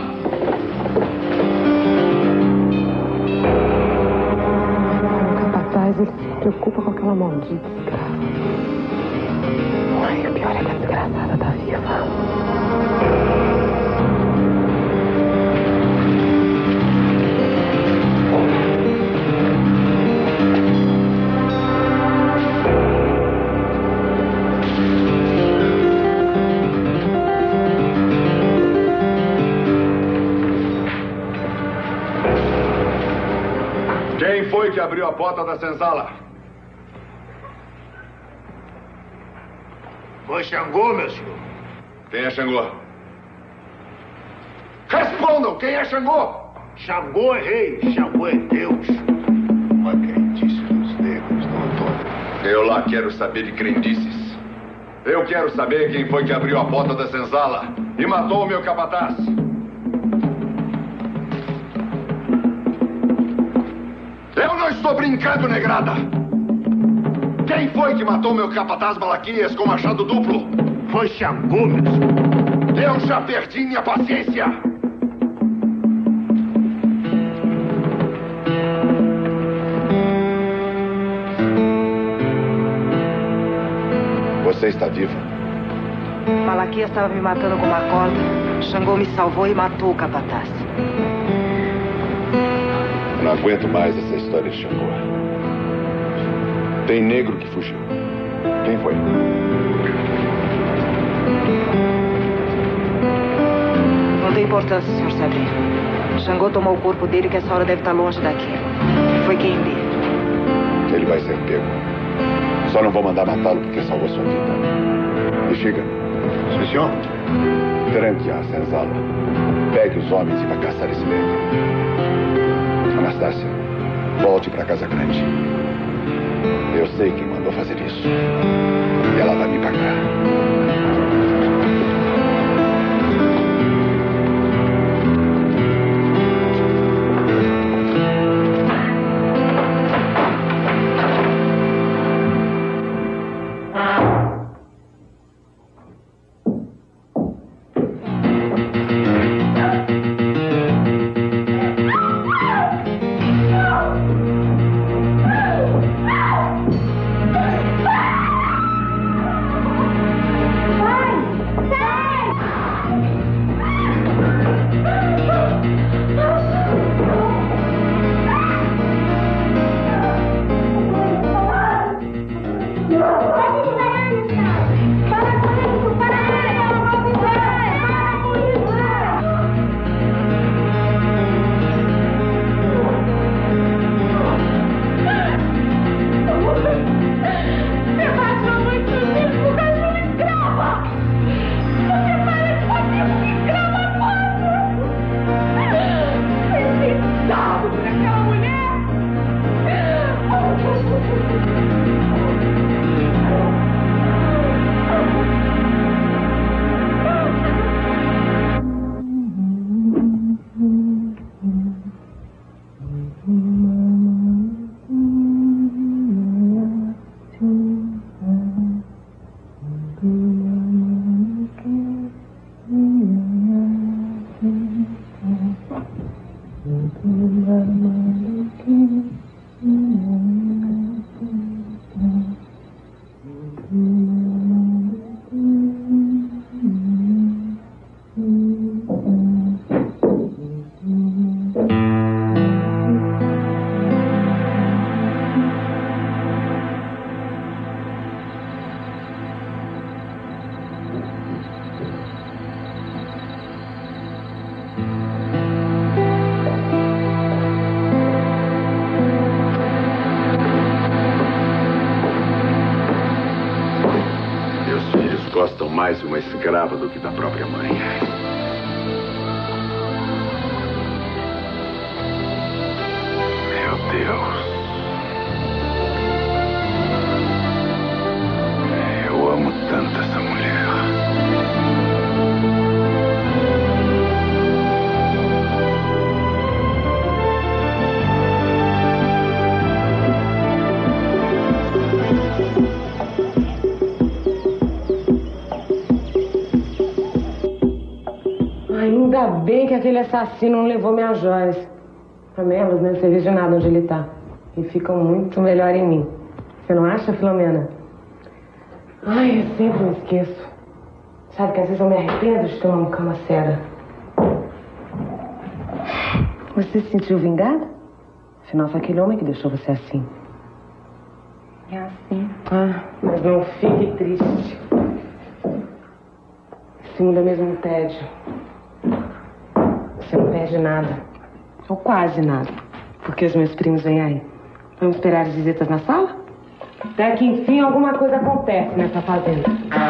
Ele se preocupa com aquela maldita escrava. Ai, o pior é que a desgraçada tá viva. Quem foi que abriu a porta da senzala? Foi Xangô, meu senhor. Quem é Xangô? Respondam! Quem é Xangô? Xangô é rei, Xangô é Deus. Uma crendice dos negros, doutor. Eu lá quero saber de crendices. Eu quero saber quem foi que abriu a porta da senzala e matou o meu capataz. Eu não estou brincando, negrada! Quem foi que matou meu capataz Malaquias com machado duplo? Foi Xangô, meu senhor. Eu já perdi minha paciência! Você está viva? Malaquias estava me matando com uma corda. Xangô me salvou e matou o capataz. Não aguento mais essa história de Xangô. Tem negro que fugiu. Quem foi? Não tem importância, Sr. Sabino. Xangô tomou o corpo dele, que essa hora deve estar longe daqui. Foi quem dele. Ele vai ser pego. Só não vou mandar matá-lo porque salvou sua vida. Bexiga. Sim, senhor. Tranque a senzala. Pegue os homens e vá caçar esse negro. Anastácia, volte para Casa Grande. Eu sei quem mandou fazer isso. E ela vai me pagar. Gostam mais de uma escrava do que da própria mãe. Meu Deus. Eu amo tanto essa mulher. Ainda bem que aquele assassino não levou minhas joias. Também elas não serviram de nada onde ele tá. E ficam muito melhor em mim. Você não acha, Filomena? Ai, eu sempre me esqueço. Sabe que às vezes eu me arrependo de ter uma cama cera. Você se sentiu vingada? Afinal, foi aquele homem que deixou você assim. É assim. Ah, mas não fique triste. Esse mundo é mesmo um tédio. Você não perde nada. Ou quase nada. Porque os meus primos vêm aí. Vamos esperar as visitas na sala? Até que enfim alguma coisa acontece nessa fazenda.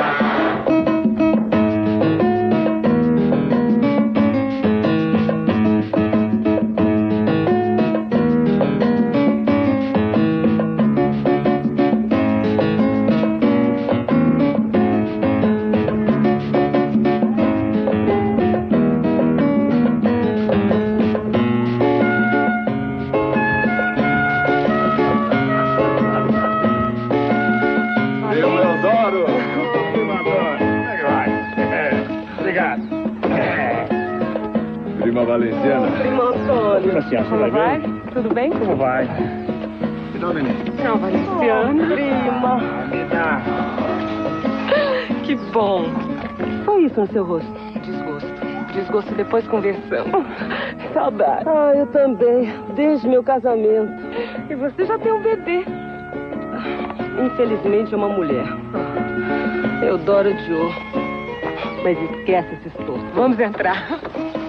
Como vai? Tudo bem? Como vai? Me dá o neném. Não, Valiciano, prima. Me dá. Que bom. Foi isso no seu rosto? Desgosto. Desgosto, depois conversamos. Saudade. Ah, eu também. Desde meu casamento. E você já tem um bebê. Infelizmente é uma mulher. Eudora odiou. Mas esquece esses tostos. Vamos entrar.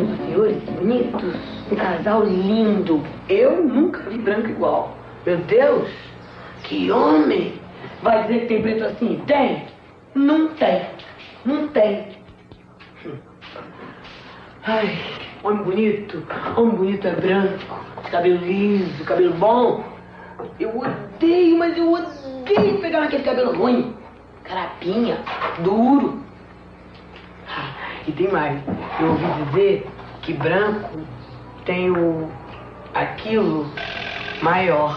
vimos os senhores bonitos, um casal lindo. Eu nunca vi branco igual. Meu Deus, que homem! Vai dizer que tem preto assim? Tem? Não tem. Não tem. Ai, homem bonito é branco, cabelo liso, cabelo bom. Eu odeio, mas eu odeio pegar aquele cabelo ruim. Carapinha, duro. E tem mais, eu ouvi dizer que branco tem aquilo maior.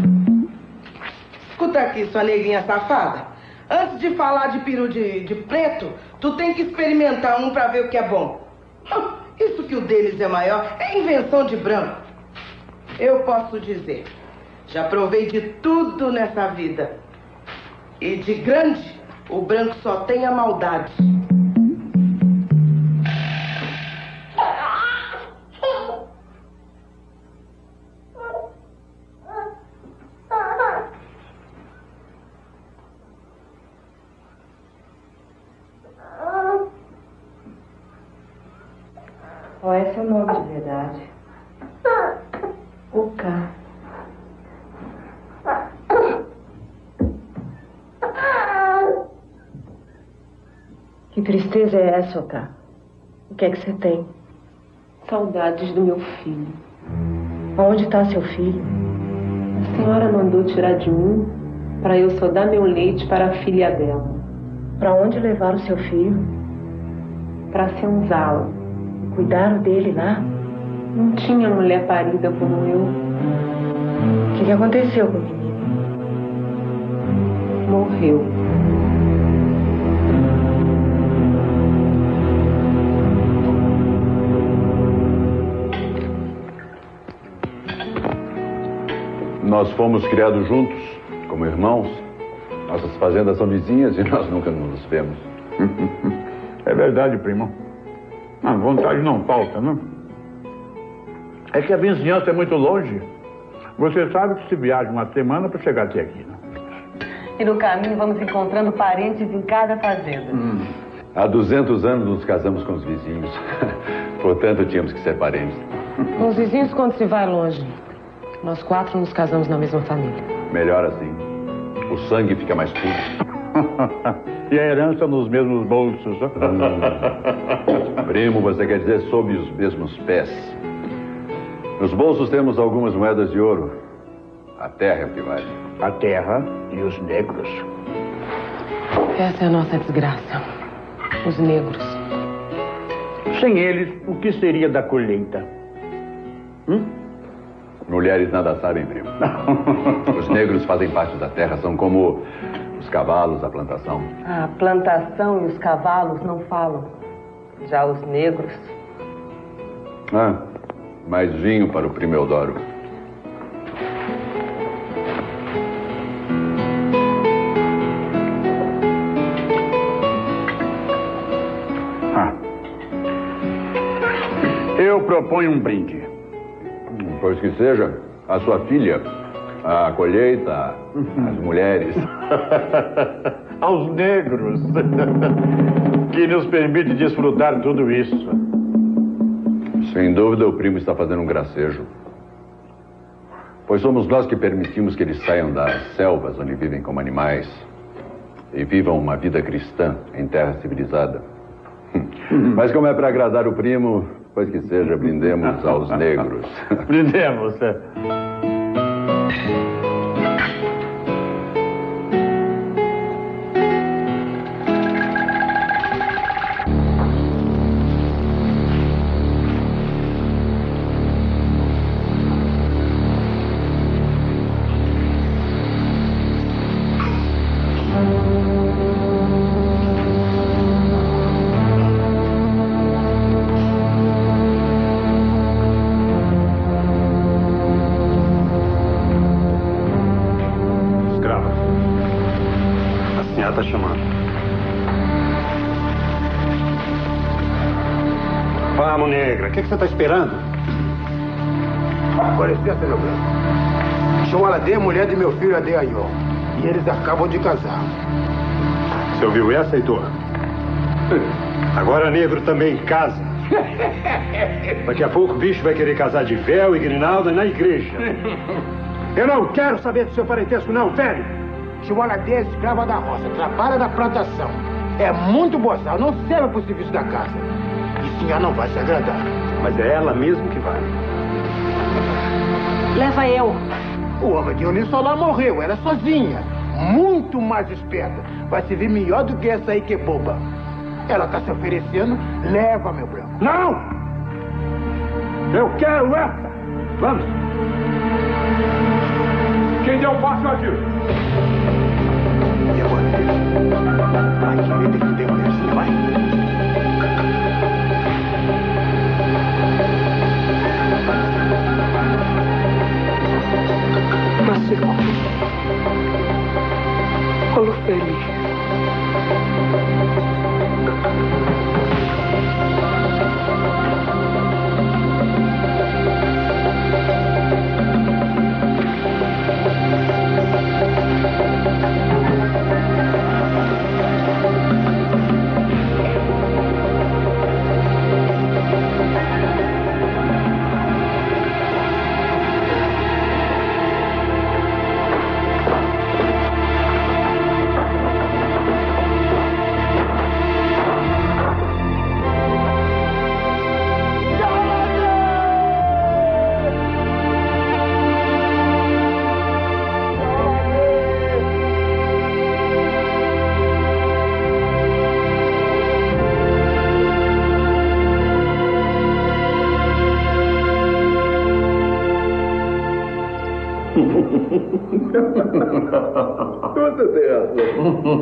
Escuta aqui, sua negrinha safada. Antes de falar de peru de preto, tu tem que experimentar um pra ver o que é bom. Isso que o deles é maior é invenção de branco. Eu posso dizer, já provei de tudo nessa vida. E de grande, o branco só tem a maldade. Qual é seu nome de verdade? Oká. Que tristeza é essa, Oká? O que é que você tem? Saudades do meu filho. Onde está seu filho? A senhora mandou tirar de mim para eu só dar meu leite para a filha dela. Para onde levaram o seu filho? Para Senzala. Cuidaram dele lá? Não tinha mulher parida como eu. O que aconteceu com o menino? Morreu. Nós fomos criados juntos, como irmãos. Nossas fazendas são vizinhas e nós nunca nos vemos. É verdade, primo. A vontade não falta, não? É que a vizinhança é muito longe. Você sabe que se viaja uma semana para chegar até aqui, não? E no caminho vamos encontrando parentes em cada fazenda. Há 200 anos nos casamos com os vizinhos. Portanto, tínhamos que ser parentes. Com os vizinhos quando se vai longe. Nós 4 nos casamos na mesma família. Melhor assim. O sangue fica mais puro. E a herança nos mesmos bolsos. Primo, você quer dizer sob os mesmos pés. Nos bolsos temos algumas moedas de ouro. A terra é o que vale. A terra e os negros. Essa é a nossa desgraça. Os negros. Sem eles, o que seria da colheita? Mulheres nada sabem, primo. Os negros fazem parte da terra, são como os cavalos da plantação. A plantação e os cavalos não falam. Já os negros... Mais vinho para o primo Eudoro. Eu proponho um brinde. Pois que seja. A sua filha, a colheita, as mulheres. Aos negros. Que nos permite desfrutar tudo isso. Sem dúvida, o primo está fazendo um gracejo. Pois somos nós que permitimos que eles saiam das selvas onde vivem como animais e vivam uma vida cristã em terra civilizada. Mas como é para agradar o primo, pois que seja, brindemos aos negros. Brindemos. Está chamando. Vamos, negra. O que você está esperando? Com licença, meu branco. Choaladê é mulher de meu filho Adeaió. E eles acabam de casar. Você ouviu essa, Heitor? Agora negro também casa. Daqui a pouco o bicho vai querer casar de véu e grinalda na igreja. Eu não quero saber do seu parentesco, não, velho. Chihuahuadeira, escrava da roça, trabalha na plantação. É muito boçal, não serve pro serviço da casa. E senhora não vai se agradar. Mas é ela mesmo que vai. Leva eu. O homem de Dionísio Solar morreu, era sozinha. Muito mais esperta. Vai servir melhor do que essa aí que é boba. Ela tá se oferecendo, leva, meu branco. Não! Eu quero essa! Vamos! Quem deu um passo aqui? E agora? Vai querer defender mulher assim, vai? Macico. Colo feliz. Você tem razão.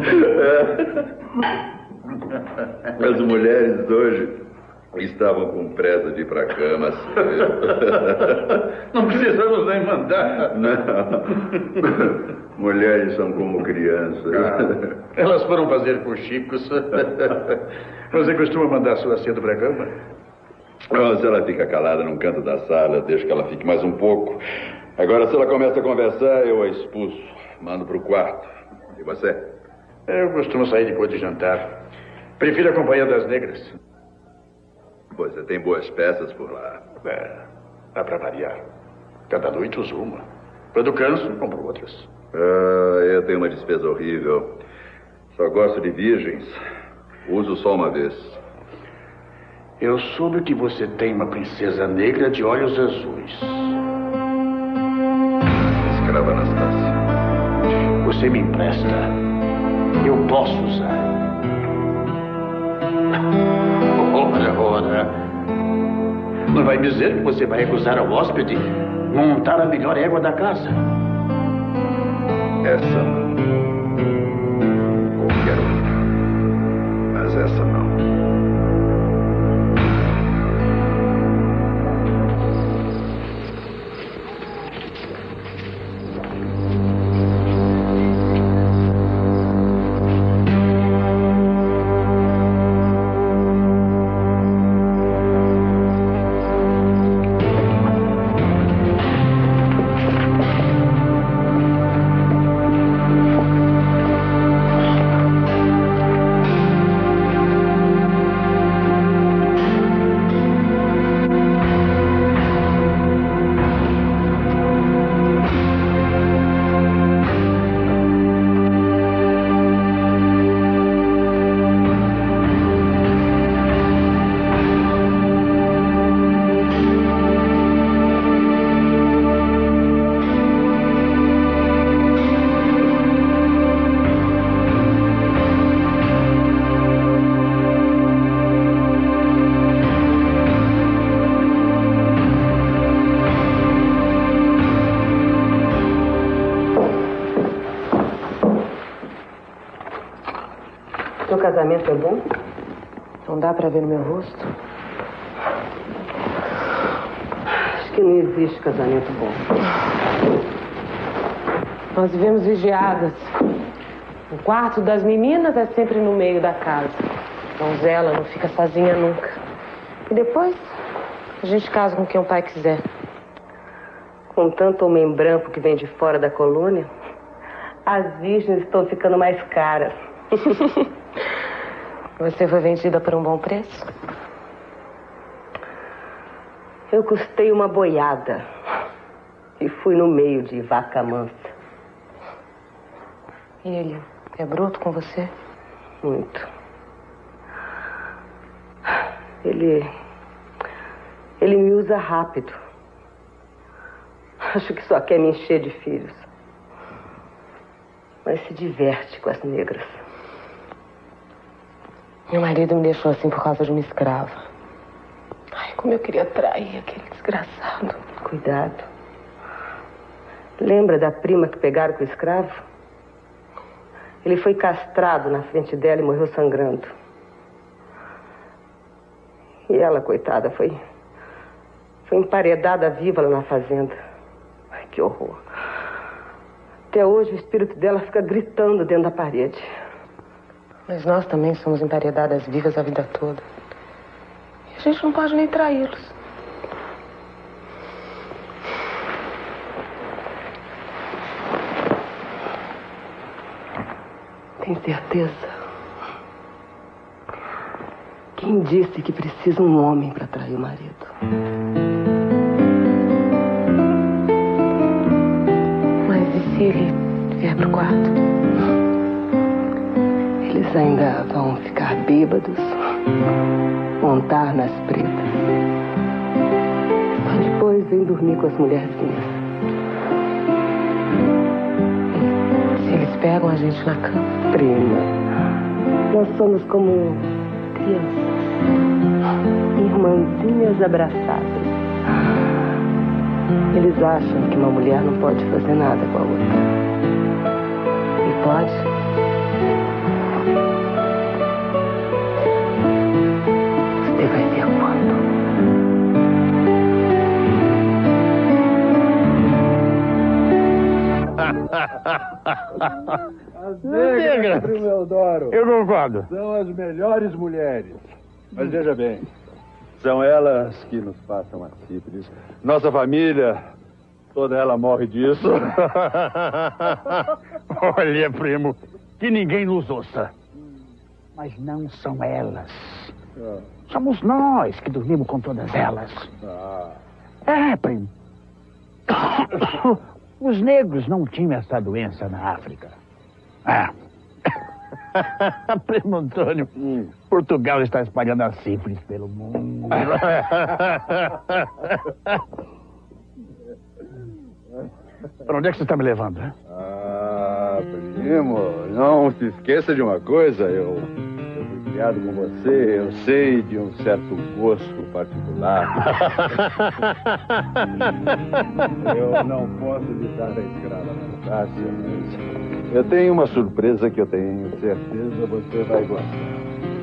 As mulheres hoje estavam com pressa de ir pra cama cedo. Não precisamos nem mandar. Não. Mulheres são como crianças. Elas foram fazer cochicos. Você costuma mandar sua cedo pra cama? Oh, se ela fica calada num canto da sala, deixa que ela fique mais um pouco. Agora, se ela começa a conversar, eu a expulso. Mando pro quarto. E você? Eu costumo sair depois de jantar. Prefiro a companhia das negras. Você tem boas peças por lá. Dá pra variar. Cada noite uso uma. Quando canso, compro outras. Eu tenho uma despesa horrível. Só gosto de virgens. Uso só uma vez. Eu soube que você tem uma princesa negra de olhos azuis. Escrava Anastácia. Você me empresta. Eu posso usar. Ora. Não vai dizer que você vai recusar ao hóspede montar a melhor égua da casa? Essa não. Qualquer outra. Mas essa não. Seu casamento é bom? Não dá pra ver no meu rosto? Acho que não existe casamento bom. Nós vivemos vigiadas. O quarto das meninas é sempre no meio da casa. Donzela não fica sozinha nunca. E depois, a gente casa com quem o pai quiser. Com tanto homem branco que vem de fora da colônia, as virgens estão ficando mais caras. Você foi vendida por um bom preço? Eu custei uma boiada e fui no meio de vaca mansa. E ele é bruto com você? Muito. Ele me usa rápido. Acho que só quer me encher de filhos. Mas se diverte com as negras. Meu marido me deixou assim por causa de uma escrava. Ai, como eu queria trair aquele desgraçado. Cuidado. Lembra da prima que pegaram com o escravo? Ele foi castrado na frente dela e morreu sangrando. E ela, coitada, foi emparedada viva lá na fazenda. Ai, que horror. Até hoje o espírito dela fica gritando dentro da parede. Mas nós também somos emparedadas vivas a vida toda. E a gente não pode nem traí-los. Tem certeza? Quem disse que precisa um homem para trair o marido? Mas e se ele vier pro quarto? Eles ainda vão ficar bêbados, montar nas pretas. Mas depois vem dormir com as mulherzinhas. Se eles pegam a gente na cama? Prima, nós somos como crianças, irmãzinhas abraçadas. Eles acham que uma mulher não pode fazer nada com a outra. E pode. Você vai ver quando. As negras, primo Eudoro. Eu concordo. São as melhores mulheres. Mas veja bem, são elas que nos passam a sífilis. Nossa família, toda ela morre disso. Olha, primo, que ninguém nos ouça. Mas não são elas. Somos nós que dormimos com todas elas. É, primo. Os negros não tinham essa doença na África. Primo Antônio, Portugal está espalhando a sífilis pelo mundo. Para onde é que você está me levando? Hein? Primo, não se esqueça de uma coisa. Eu fui criado com você, eu sei de um certo gosto particular. Eu não posso lhe dar a escrava Anastácia, mas eu tenho uma surpresa que eu tenho certeza você vai gostar.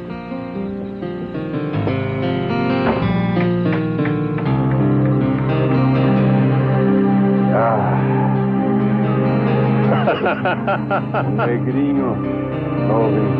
Um negrinho novo em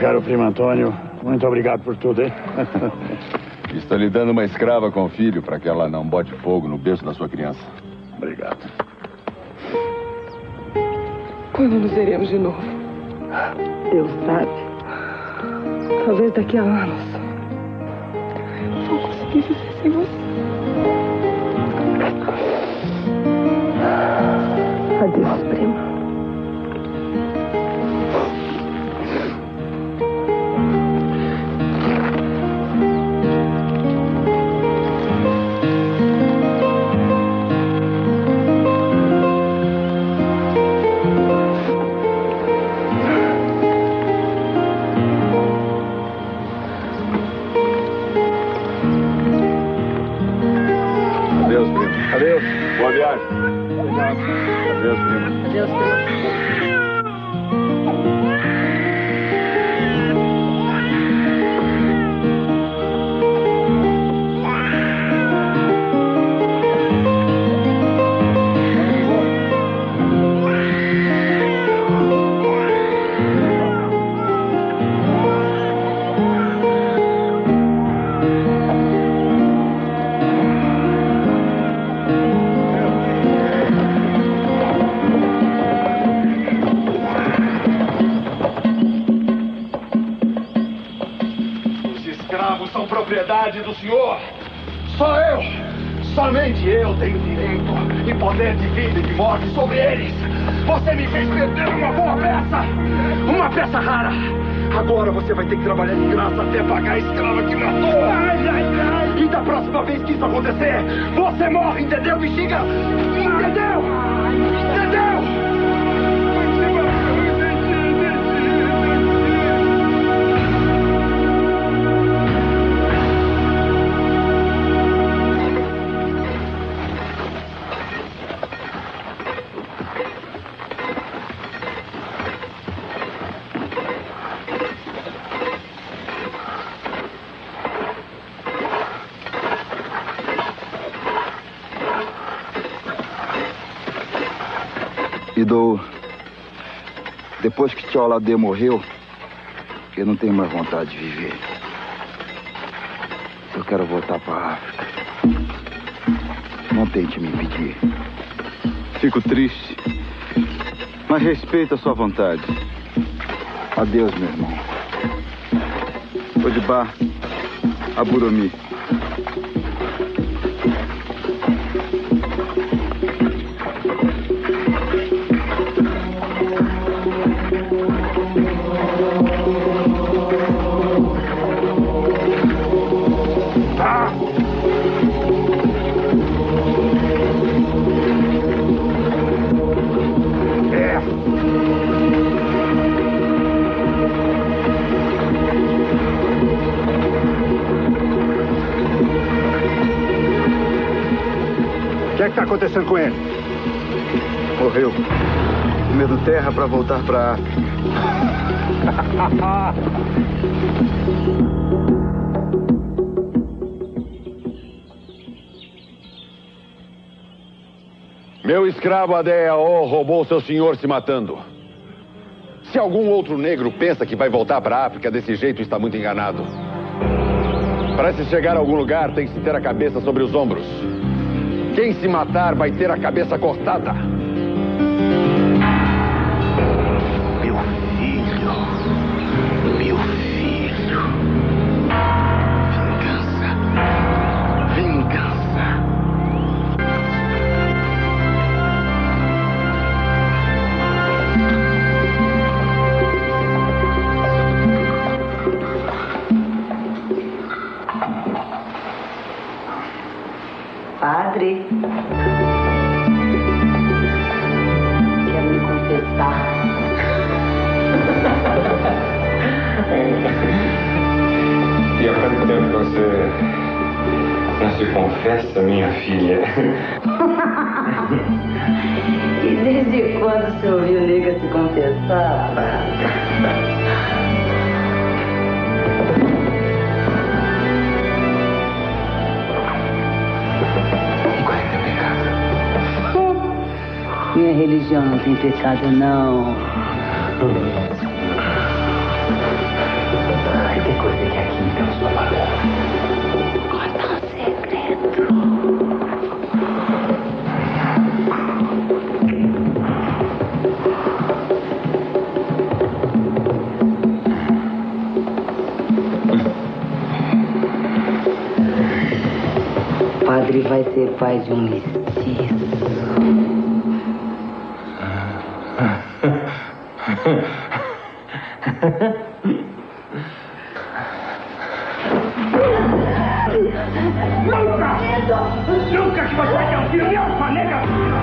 caro primo Antônio, muito obrigado por tudo, hein? Estou lhe dando uma escrava com o filho para que ela não bote fogo no berço da sua criança. Obrigado. Quando nos veremos de novo? Deus sabe. Talvez daqui a anos. Eu não vou conseguir viver sem você. Adeus, prima. Adeus. Boa viagem. Adeus, prima. Adeus, prima. Propriedade do senhor. Só eu, somente eu tenho direito e poder de vida e de morte sobre eles. Você me fez perder uma boa peça rara. Agora você vai ter que trabalhar de graça até pagar a escrava que matou. Ai, ai, ai. E da próxima vez que isso acontecer, você morre, entendeu, bexiga? Entendeu? Entendeu? Idou, depois que Tio Ladê morreu, eu não tenho mais vontade de viver. Eu quero voltar para a África. Não tente me impedir. Fico triste, mas respeito a sua vontade. Adeus, meu irmão. Odibá, Aburomi. O que está acontecendo com ele? Morreu. Comendo terra para voltar para a África. Meu escravo Adeaô roubou seu senhor se matando. Se algum outro negro pensa que vai voltar para a África desse jeito, está muito enganado. Para se chegar a algum lugar, tem que se ter a cabeça sobre os ombros. Quem se matar vai ter a cabeça cortada. Meu filho. Vingança. Padre, quero me confessar. E há quanto tempo você não se confessa, minha filha? E desde quando você ouviu nega se confessar? Minha religião não tem pecado, não. Eu sou barão. Conta um segredo. O padre vai ser pai de um mestiço. Nunca que você vai ter um filho meu, maneca!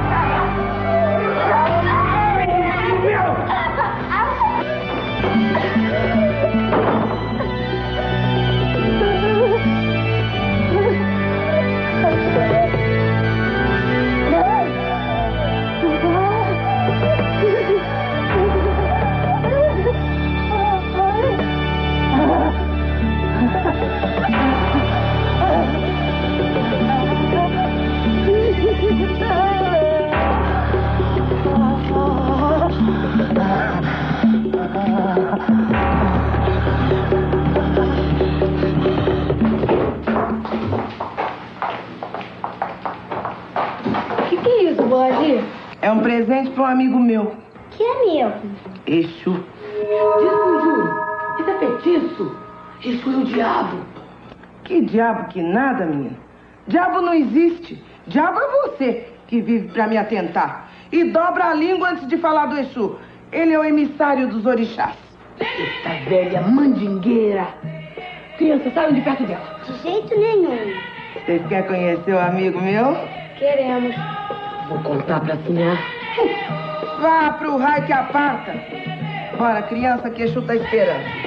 Que é isso, Boazinha? É um presente para um amigo meu. Que amigo? Exu. Desconjuro. Isso é feitiço. Isso é o diabo. Que diabo que nada, menino. Diabo não existe. Diabo é você que vive para me atentar. E dobra a língua antes de falar do Exu. Ele é o emissário dos orixás. Essa velha mandingueira. Criança, saiam de perto dela. De jeito nenhum. Vocês querem conhecer o amigo meu? Queremos. Vou contar pra Sinhá. Vá pro raio que aparta. Bora, criança, que Exu tá esperando.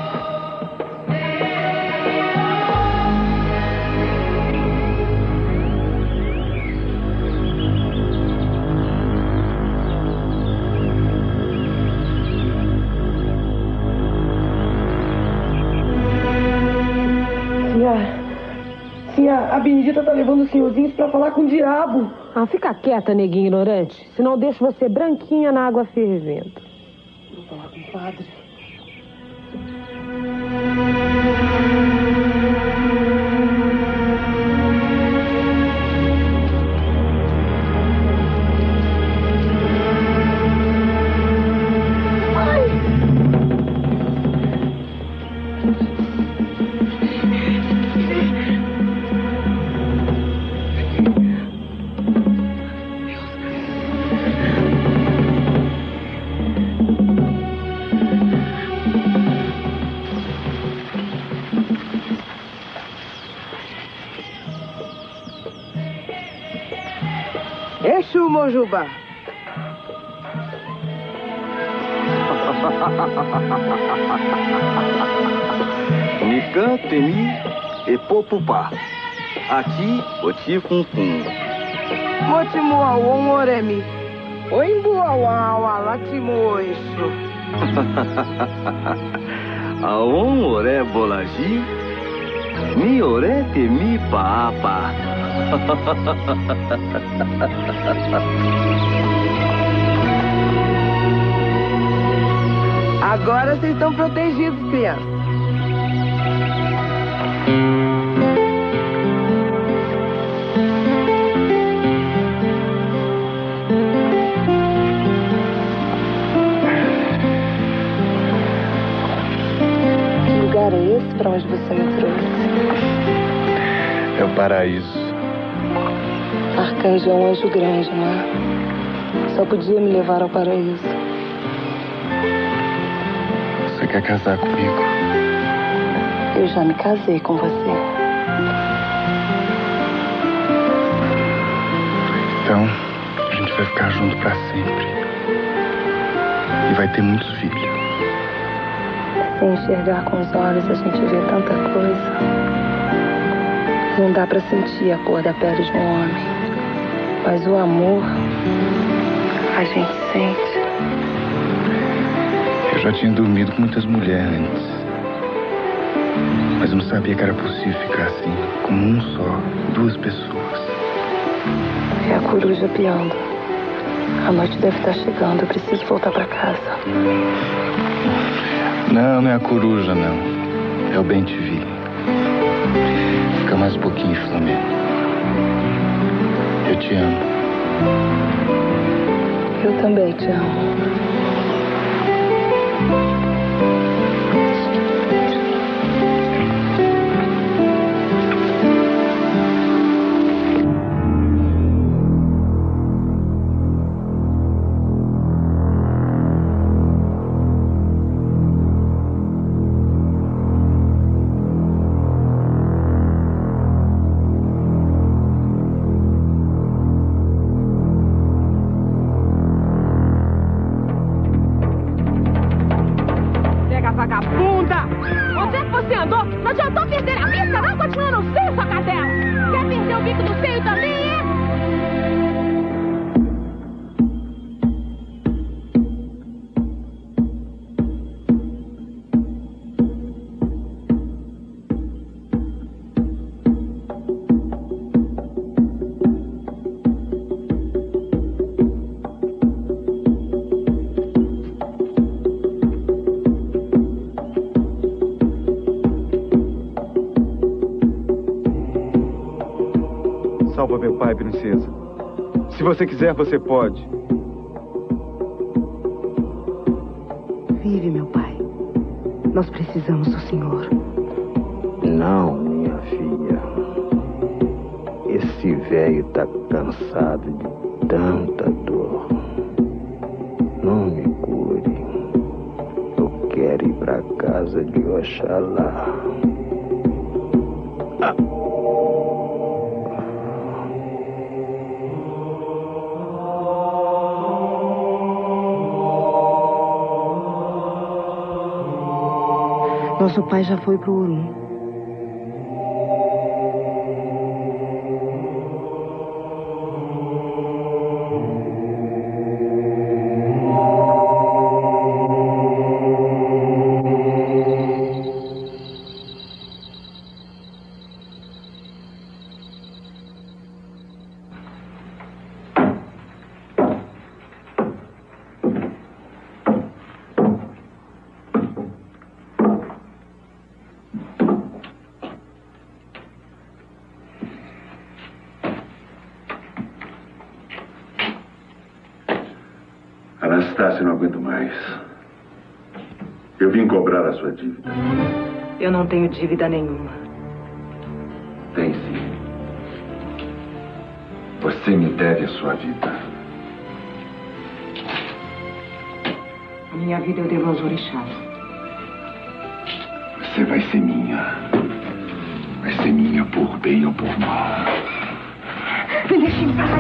A Benedita tá levando os senhorzinhos pra falar com o diabo. Ah, fica quieta, neguinho ignorante. Senão eu deixo você branquinha na água fervendo. Vou falar com o padre. Exu Mojubá. Nikan, Temi e Popupá. Aqui, Oti Fum Fum. Motimuauon Oremi. Oimbuauau Alatimo Exu. Aon Oré Bolagi. Mi Oré Temi Paapa. Agora vocês estão protegidos, crianças. Que lugar é esse para onde você me trouxe? É o paraíso. Arcanjo é um anjo grande, não é? Só podia me levar ao paraíso. Você quer casar comigo? Eu já me casei com você. Então, a gente vai ficar junto pra sempre. E vai ter muitos filhos. Sem enxergar com os olhos, a gente vê tanta coisa. Não dá pra sentir a cor da pele de um homem. Mas o amor, a gente sente. Eu já tinha dormido com muitas mulheres antes. Mas eu não sabia que era possível ficar assim, como um só, duas pessoas. É a coruja piando. A noite deve estar chegando, eu preciso voltar pra casa. Não, não é a coruja, não. É Eu bem te vi. Fica mais um pouquinho, Filomena. Eu te amo. Eu também te amo. Vagabunda! Onde é que você andou? Não adiantou perder a vista, não? Continua no seio, sua cadela! Quer perder o bico do seio também, é? Salva meu pai, princesa. Se você quiser, você pode. Vive, meu pai. Nós precisamos do senhor. Não, minha filha. Esse velho tá cansado de tanta dor. Não me cure. Eu quero ir pra casa de Oxalá. Nosso pai já foi pro Urum. Anastácia, não aguento mais. Eu vim cobrar a sua dívida. Eu não tenho dívida nenhuma. Tem sim. Você me deve a sua vida. A minha vida eu devo aos orixás. Você vai ser minha. Vai ser minha por bem ou por mal. Me deixe em paz!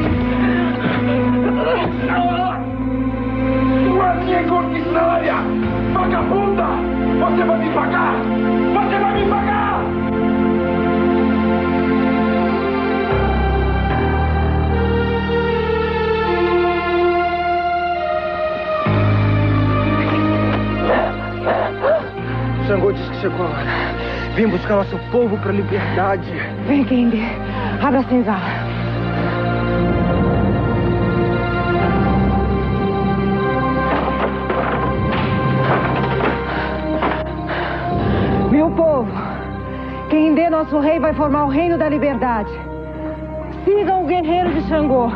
Sua minha cortiçária! Vagabunda! Você vai me pagar! Você vai me pagar! Xangô disse que chegou a hora. Vim buscar nosso povo para a liberdade. Vem, Kendi. Abra a senzala. Meu povo, Kendi, nosso rei, vai formar o reino da liberdade. Sigam o guerreiro de Xangô.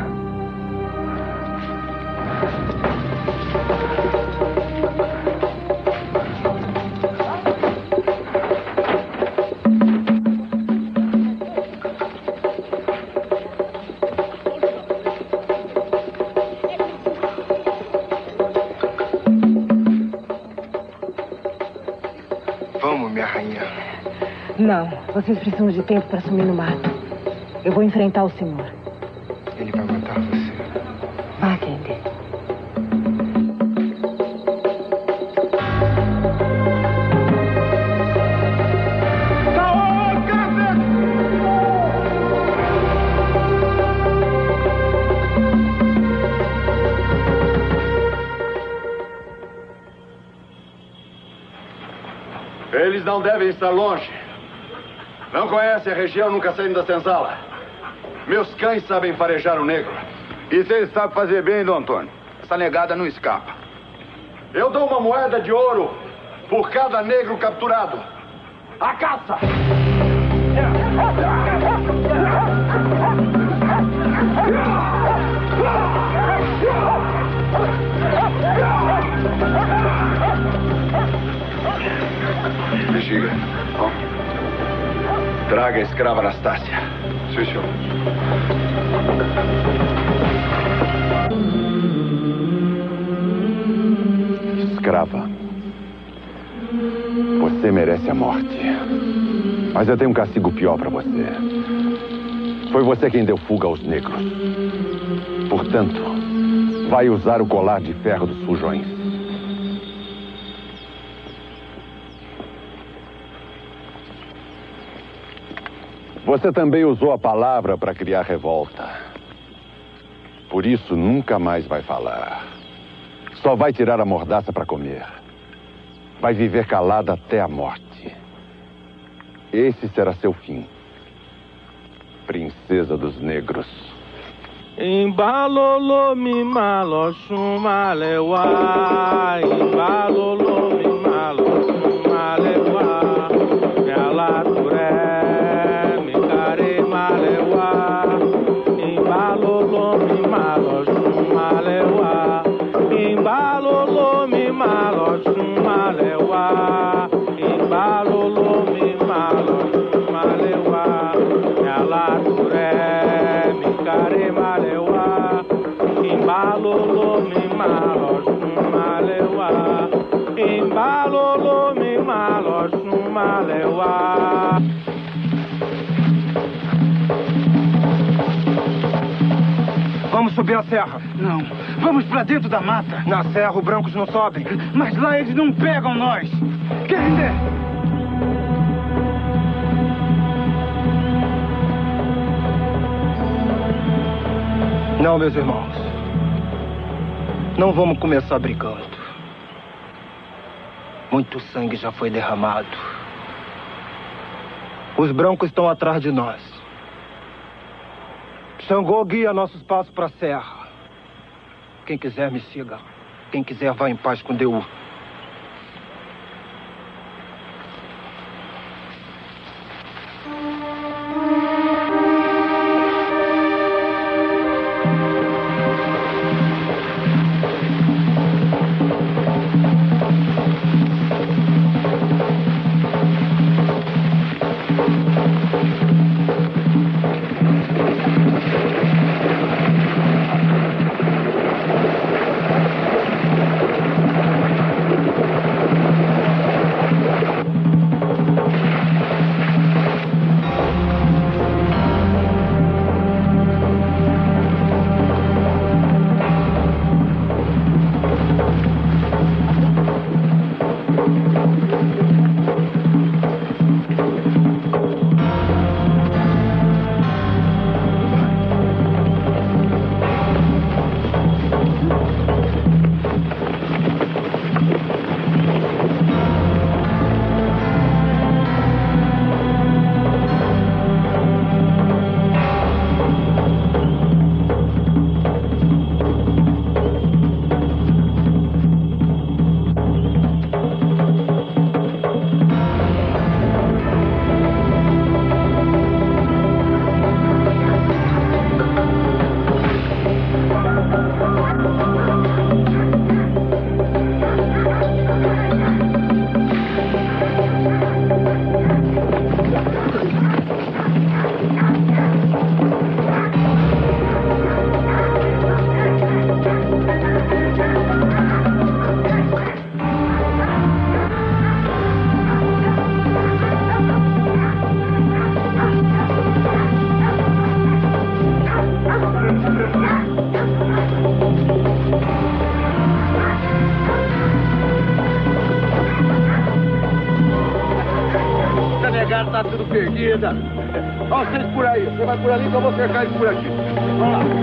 Vamos, minha rainha. Não, vocês precisam de tempo para sumir no mato. Eu vou enfrentar o senhor. Ele vai matar você. Vá, Kendi. Eles não devem estar longe. Não conhecem a região, nunca saíram da senzala. Meus cães sabem farejar o negro. Isso ele sabe fazer bem, Dom Antônio. Essa negada não escapa. Eu dou uma moeda de ouro por cada negro capturado. A caça! Bexiga. Traga a escrava Anastácia. Sim, senhor. Escrava, você merece a morte. Mas eu tenho um castigo pior para você. Foi você quem deu fuga aos negros. Portanto, vai usar o colar de ferro dos fujões. Você também usou a palavra para criar revolta. Por isso, nunca mais vai falar. Só vai tirar a mordaça para comer. Vai viver calada até a morte. Esse será seu fim. Princesa dos Negros. Imbalolo mi malo shumalewa. Imbalolo mi malo shumalewa. Ela ture mi kare malewa. Imbalolo mi malo shumalewa. Imbalolo mi malo shumalewa. Imbalolo mi malo shumalewa. Ela ture mi kare malewa. Imbalolo mi malo shumalewa. Imbalolo mi malo shumalewa. Vamos subir a serra. Não. Vamos pra dentro da mata. Na serra, os brancos não sobem. Mas lá eles não pegam nós. Quer dizer... Não, meus irmãos. Não vamos começar brigando. Muito sangue já foi derramado. Os brancos estão atrás de nós. Xangô guia nossos passos para a serra. Quem quiser me siga. Quem quiser vá em paz com Deus. Tá tudo perdida. Olha vocês por aí. Você vai por ali que eu vou cercar eles por aqui. Vamos lá.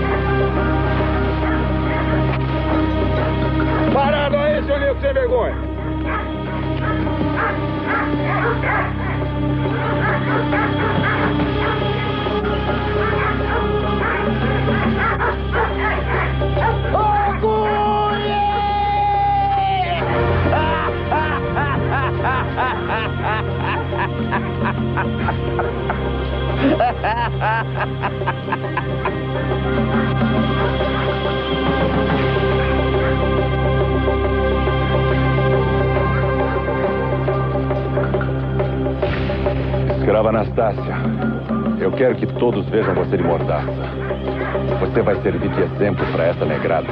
Parado aí, seu nego sem vergonha. Escrava Anastácia, eu quero que todos vejam você de mordaça. Você vai servir de exemplo para essa negrada.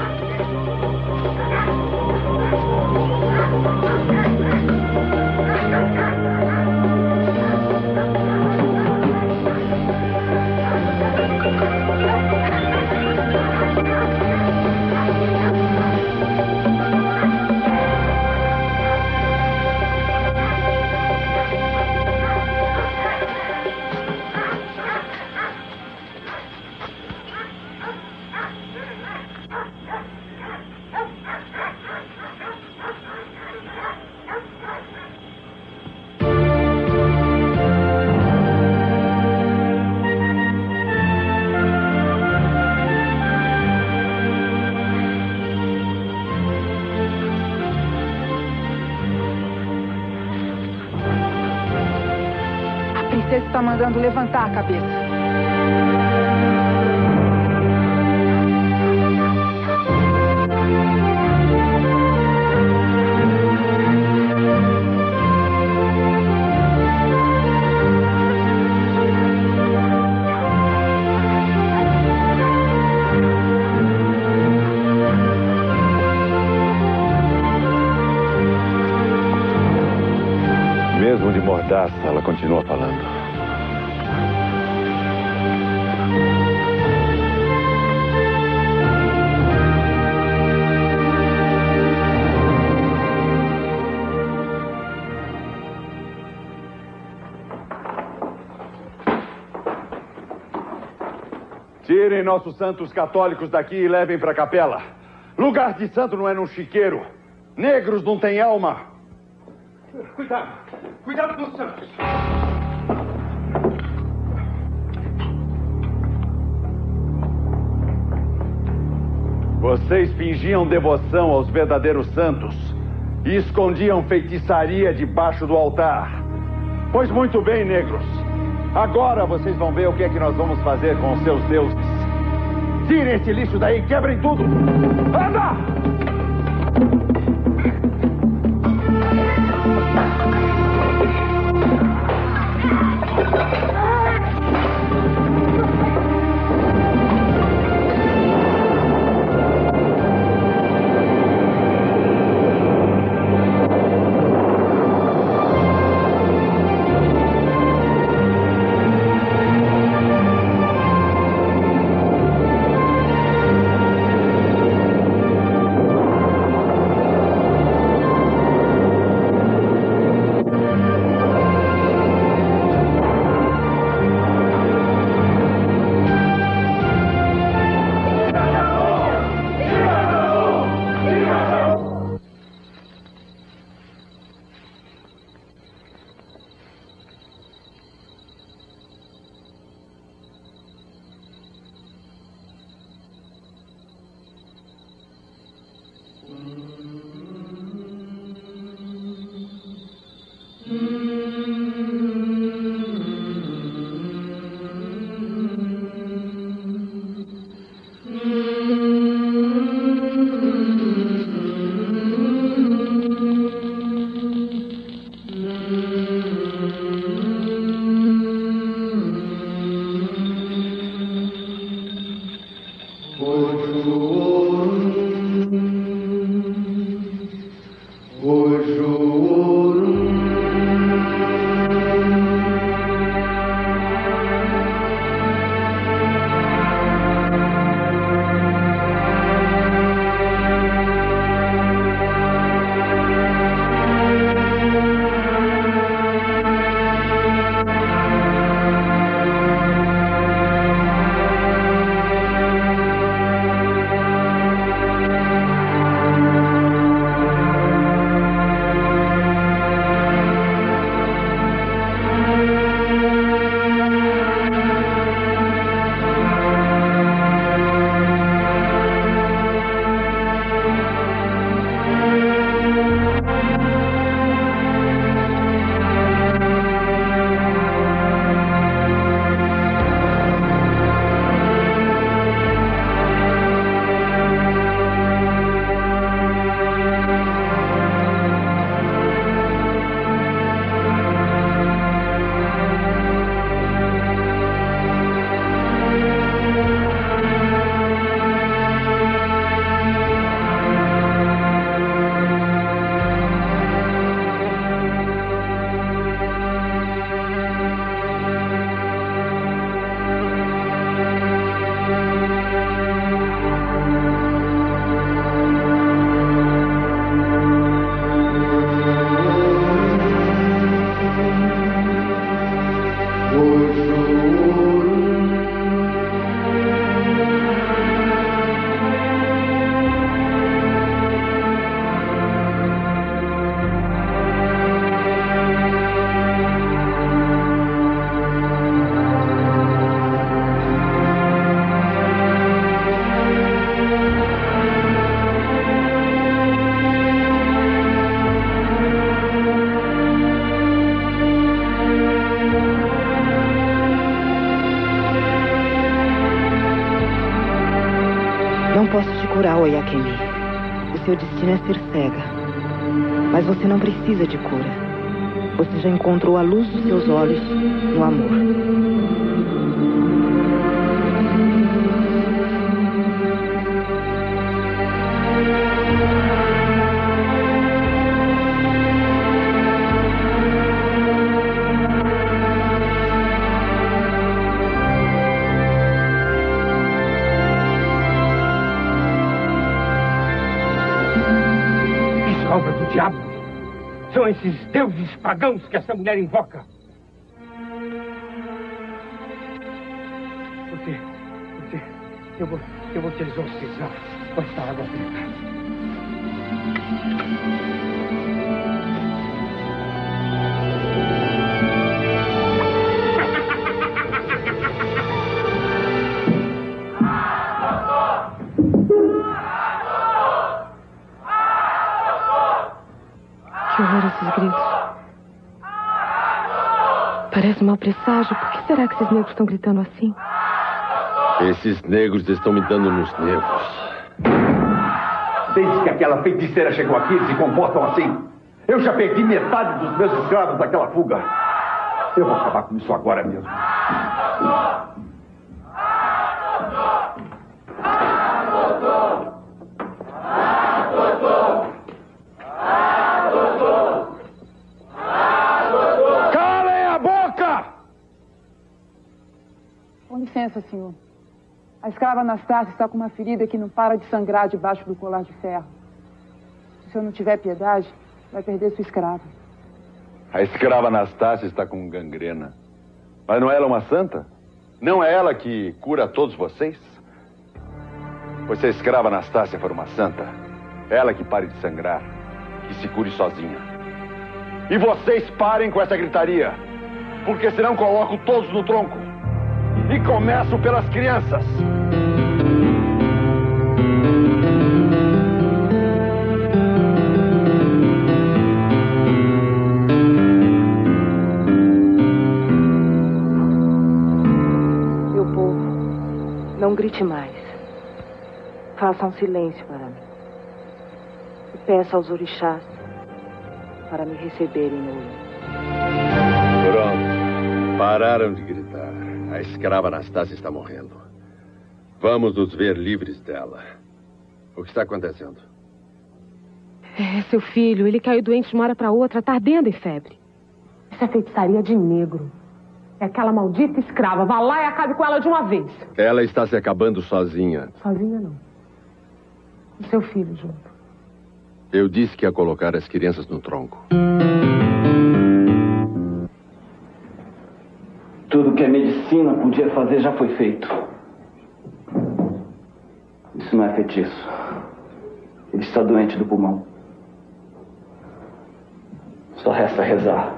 Você está mandando levantar a cabeça. Mesmo de mordaça, ela continua falando. Tirem nossos santos católicos daqui e levem para a capela. Lugar de santo não é num chiqueiro. Negros não têm alma. Cuidado. Cuidado com os santos. Vocês fingiam devoção aos verdadeiros santos e escondiam feitiçaria debaixo do altar. Pois muito bem, negros. Agora vocês vão ver o que é que nós vamos fazer com os seus deuses. Tirem esse lixo daí, quebrem tudo. Anda! Ojo, curar, Oyakemi. O seu destino é ser cega. Mas você não precisa de cura. Você já encontrou a luz dos seus olhos no amor. Obra do diabo. São esses deuses pagãos que essa mulher invoca. Eu vou te exorcizar com essa água benta. Que horror esses gritos. Parece um mau presságio. Por que será que esses negros estão gritando assim? Esses negros estão me dando nos nervos. Desde que aquela feiticeira chegou aqui, eles se comportam assim. Eu já perdi metade dos meus escravos daquela fuga. Eu vou acabar com isso agora mesmo. Calem a boca! Com licença, senhor. A escrava Anastácia está com uma ferida que não para de sangrar debaixo do colar de ferro. Se o senhor não tiver piedade, vai perder sua escrava. A escrava Anastácia está com gangrena. Mas não é ela uma santa? Não é ela que cura todos vocês? Pois se a escrava Anastácia for uma santa, ela que pare de sangrar, que se cure sozinha. E vocês parem com essa gritaria, porque senão coloco todos no tronco. E começo pelas crianças. Meu povo, não grite mais. Faça um silêncio para mim. E peça aos orixás para me receberem no rio. Pronto. Pararam de gritar. A escrava Anastácia está morrendo. Vamos nos ver livres dela. O que está acontecendo? É seu filho. Ele caiu doente de uma hora para outra. Está ardendo em febre. Essa é feitiçaria de negro. É aquela maldita escrava. Vá lá e acabe com ela de uma vez. Ela está se acabando sozinha. Sozinha não. O seu filho junto. Eu disse que ia colocar as crianças no tronco. Tudo que a medicina podia fazer já foi feito. Isso não é feitiço. Ele está doente do pulmão. Só resta rezar.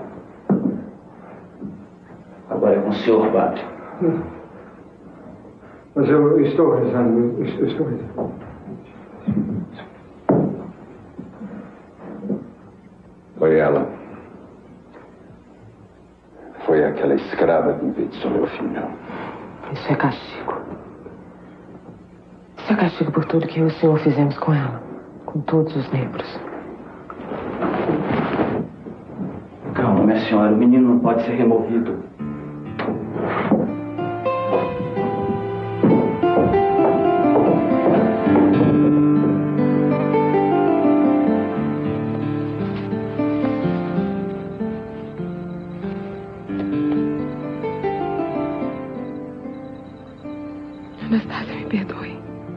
Agora é com o senhor, padre. Mas eu estou rezando. Eu estou rezando. Foi ela. Foi aquela escrava que enfeitiçou meu filho. Isso é castigo. Isso é castigo por tudo que eu e o senhor fizemos com ela. Com todos os negros. Calma, minha senhora. O menino não pode ser removido. Anastácia, me perdoe.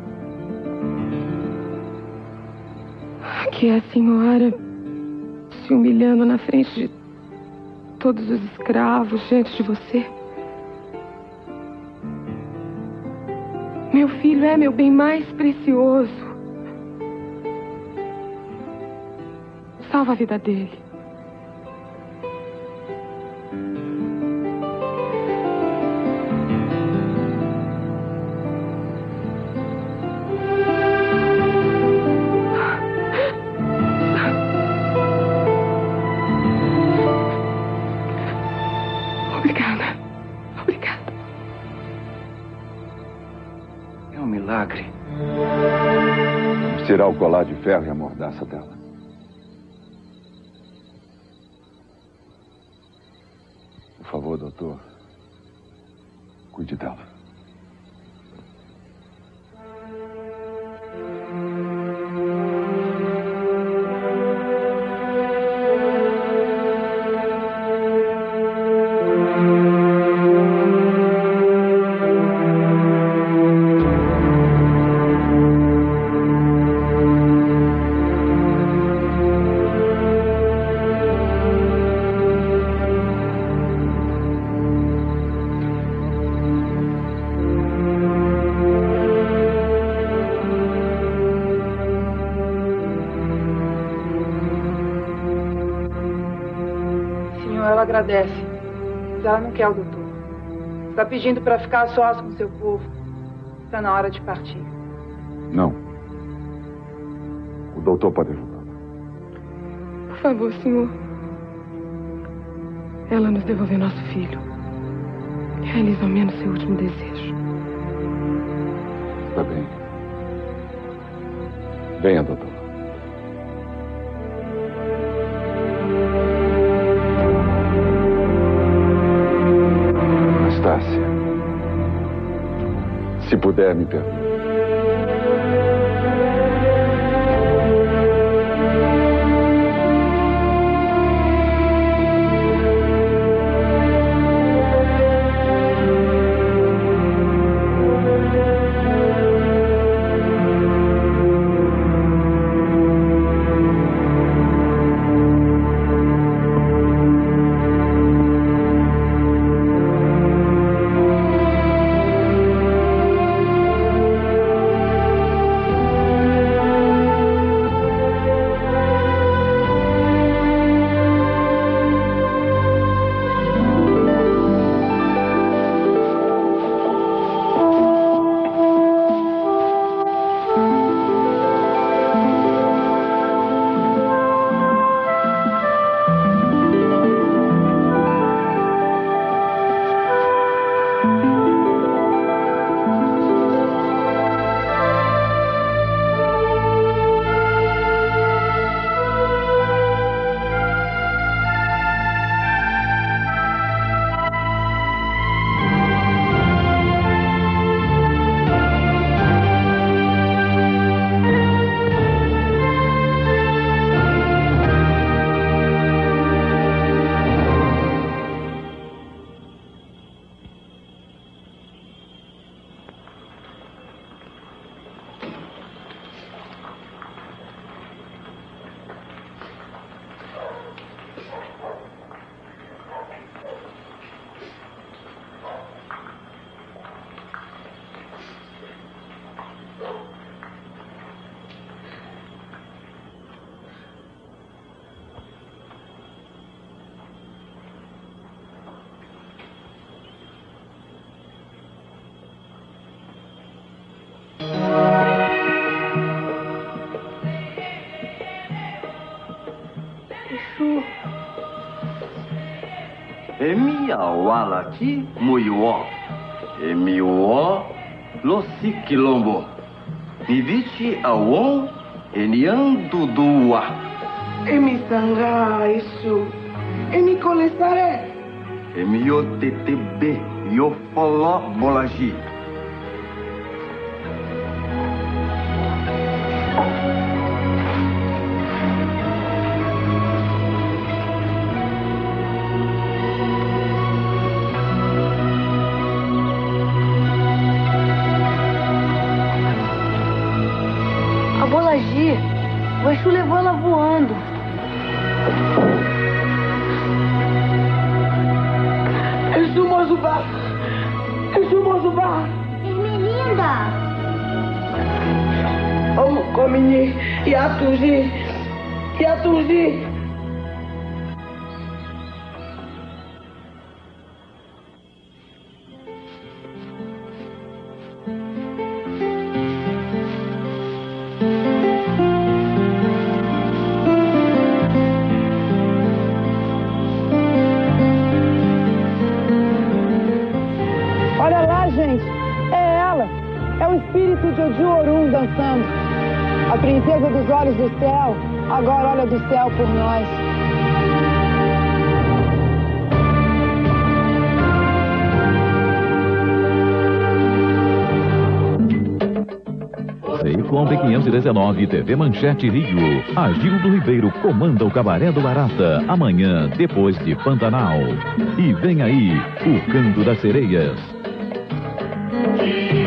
Que a senhora se humilhando na frente de todos os escravos diante de você. Meu filho é meu bem mais precioso. Salva a vida dele. É um milagre. Tirar o colar de ferro e a mordaça dela. Por favor, doutor, cuide dela. Agradece, mas ela não quer o doutor. Está pedindo para ficar a sós com seu povo. Está na hora de partir. Não. O doutor pode ajudar. Por favor, senhor. Ela nos devolveu nosso filho. Realize ao menos seu último desejo. Está bem. Venha, doutor. Se puder, me perdoe. Emi awalati muiwo. Emi wo lo sikilombo. Nivichi awon enian dudua. Emi sanga isso. Emi colesare. Emi yo tetebe yo folo bolaji. O Exu levou ela voando. Exu Mozubá! Exu Mozubá! Ermelinda! Vamos comer e aturgir. E aturgir. Gente, é ela. É o espírito de Oju Orum dançando. A princesa dos olhos do céu, agora olha do céu por nós. ZYP 519, TV Manchete Rio. Agildo Ribeiro comanda o Cabaré do Barata, amanhã, depois de Pantanal. E vem aí, o Canto das Sereias.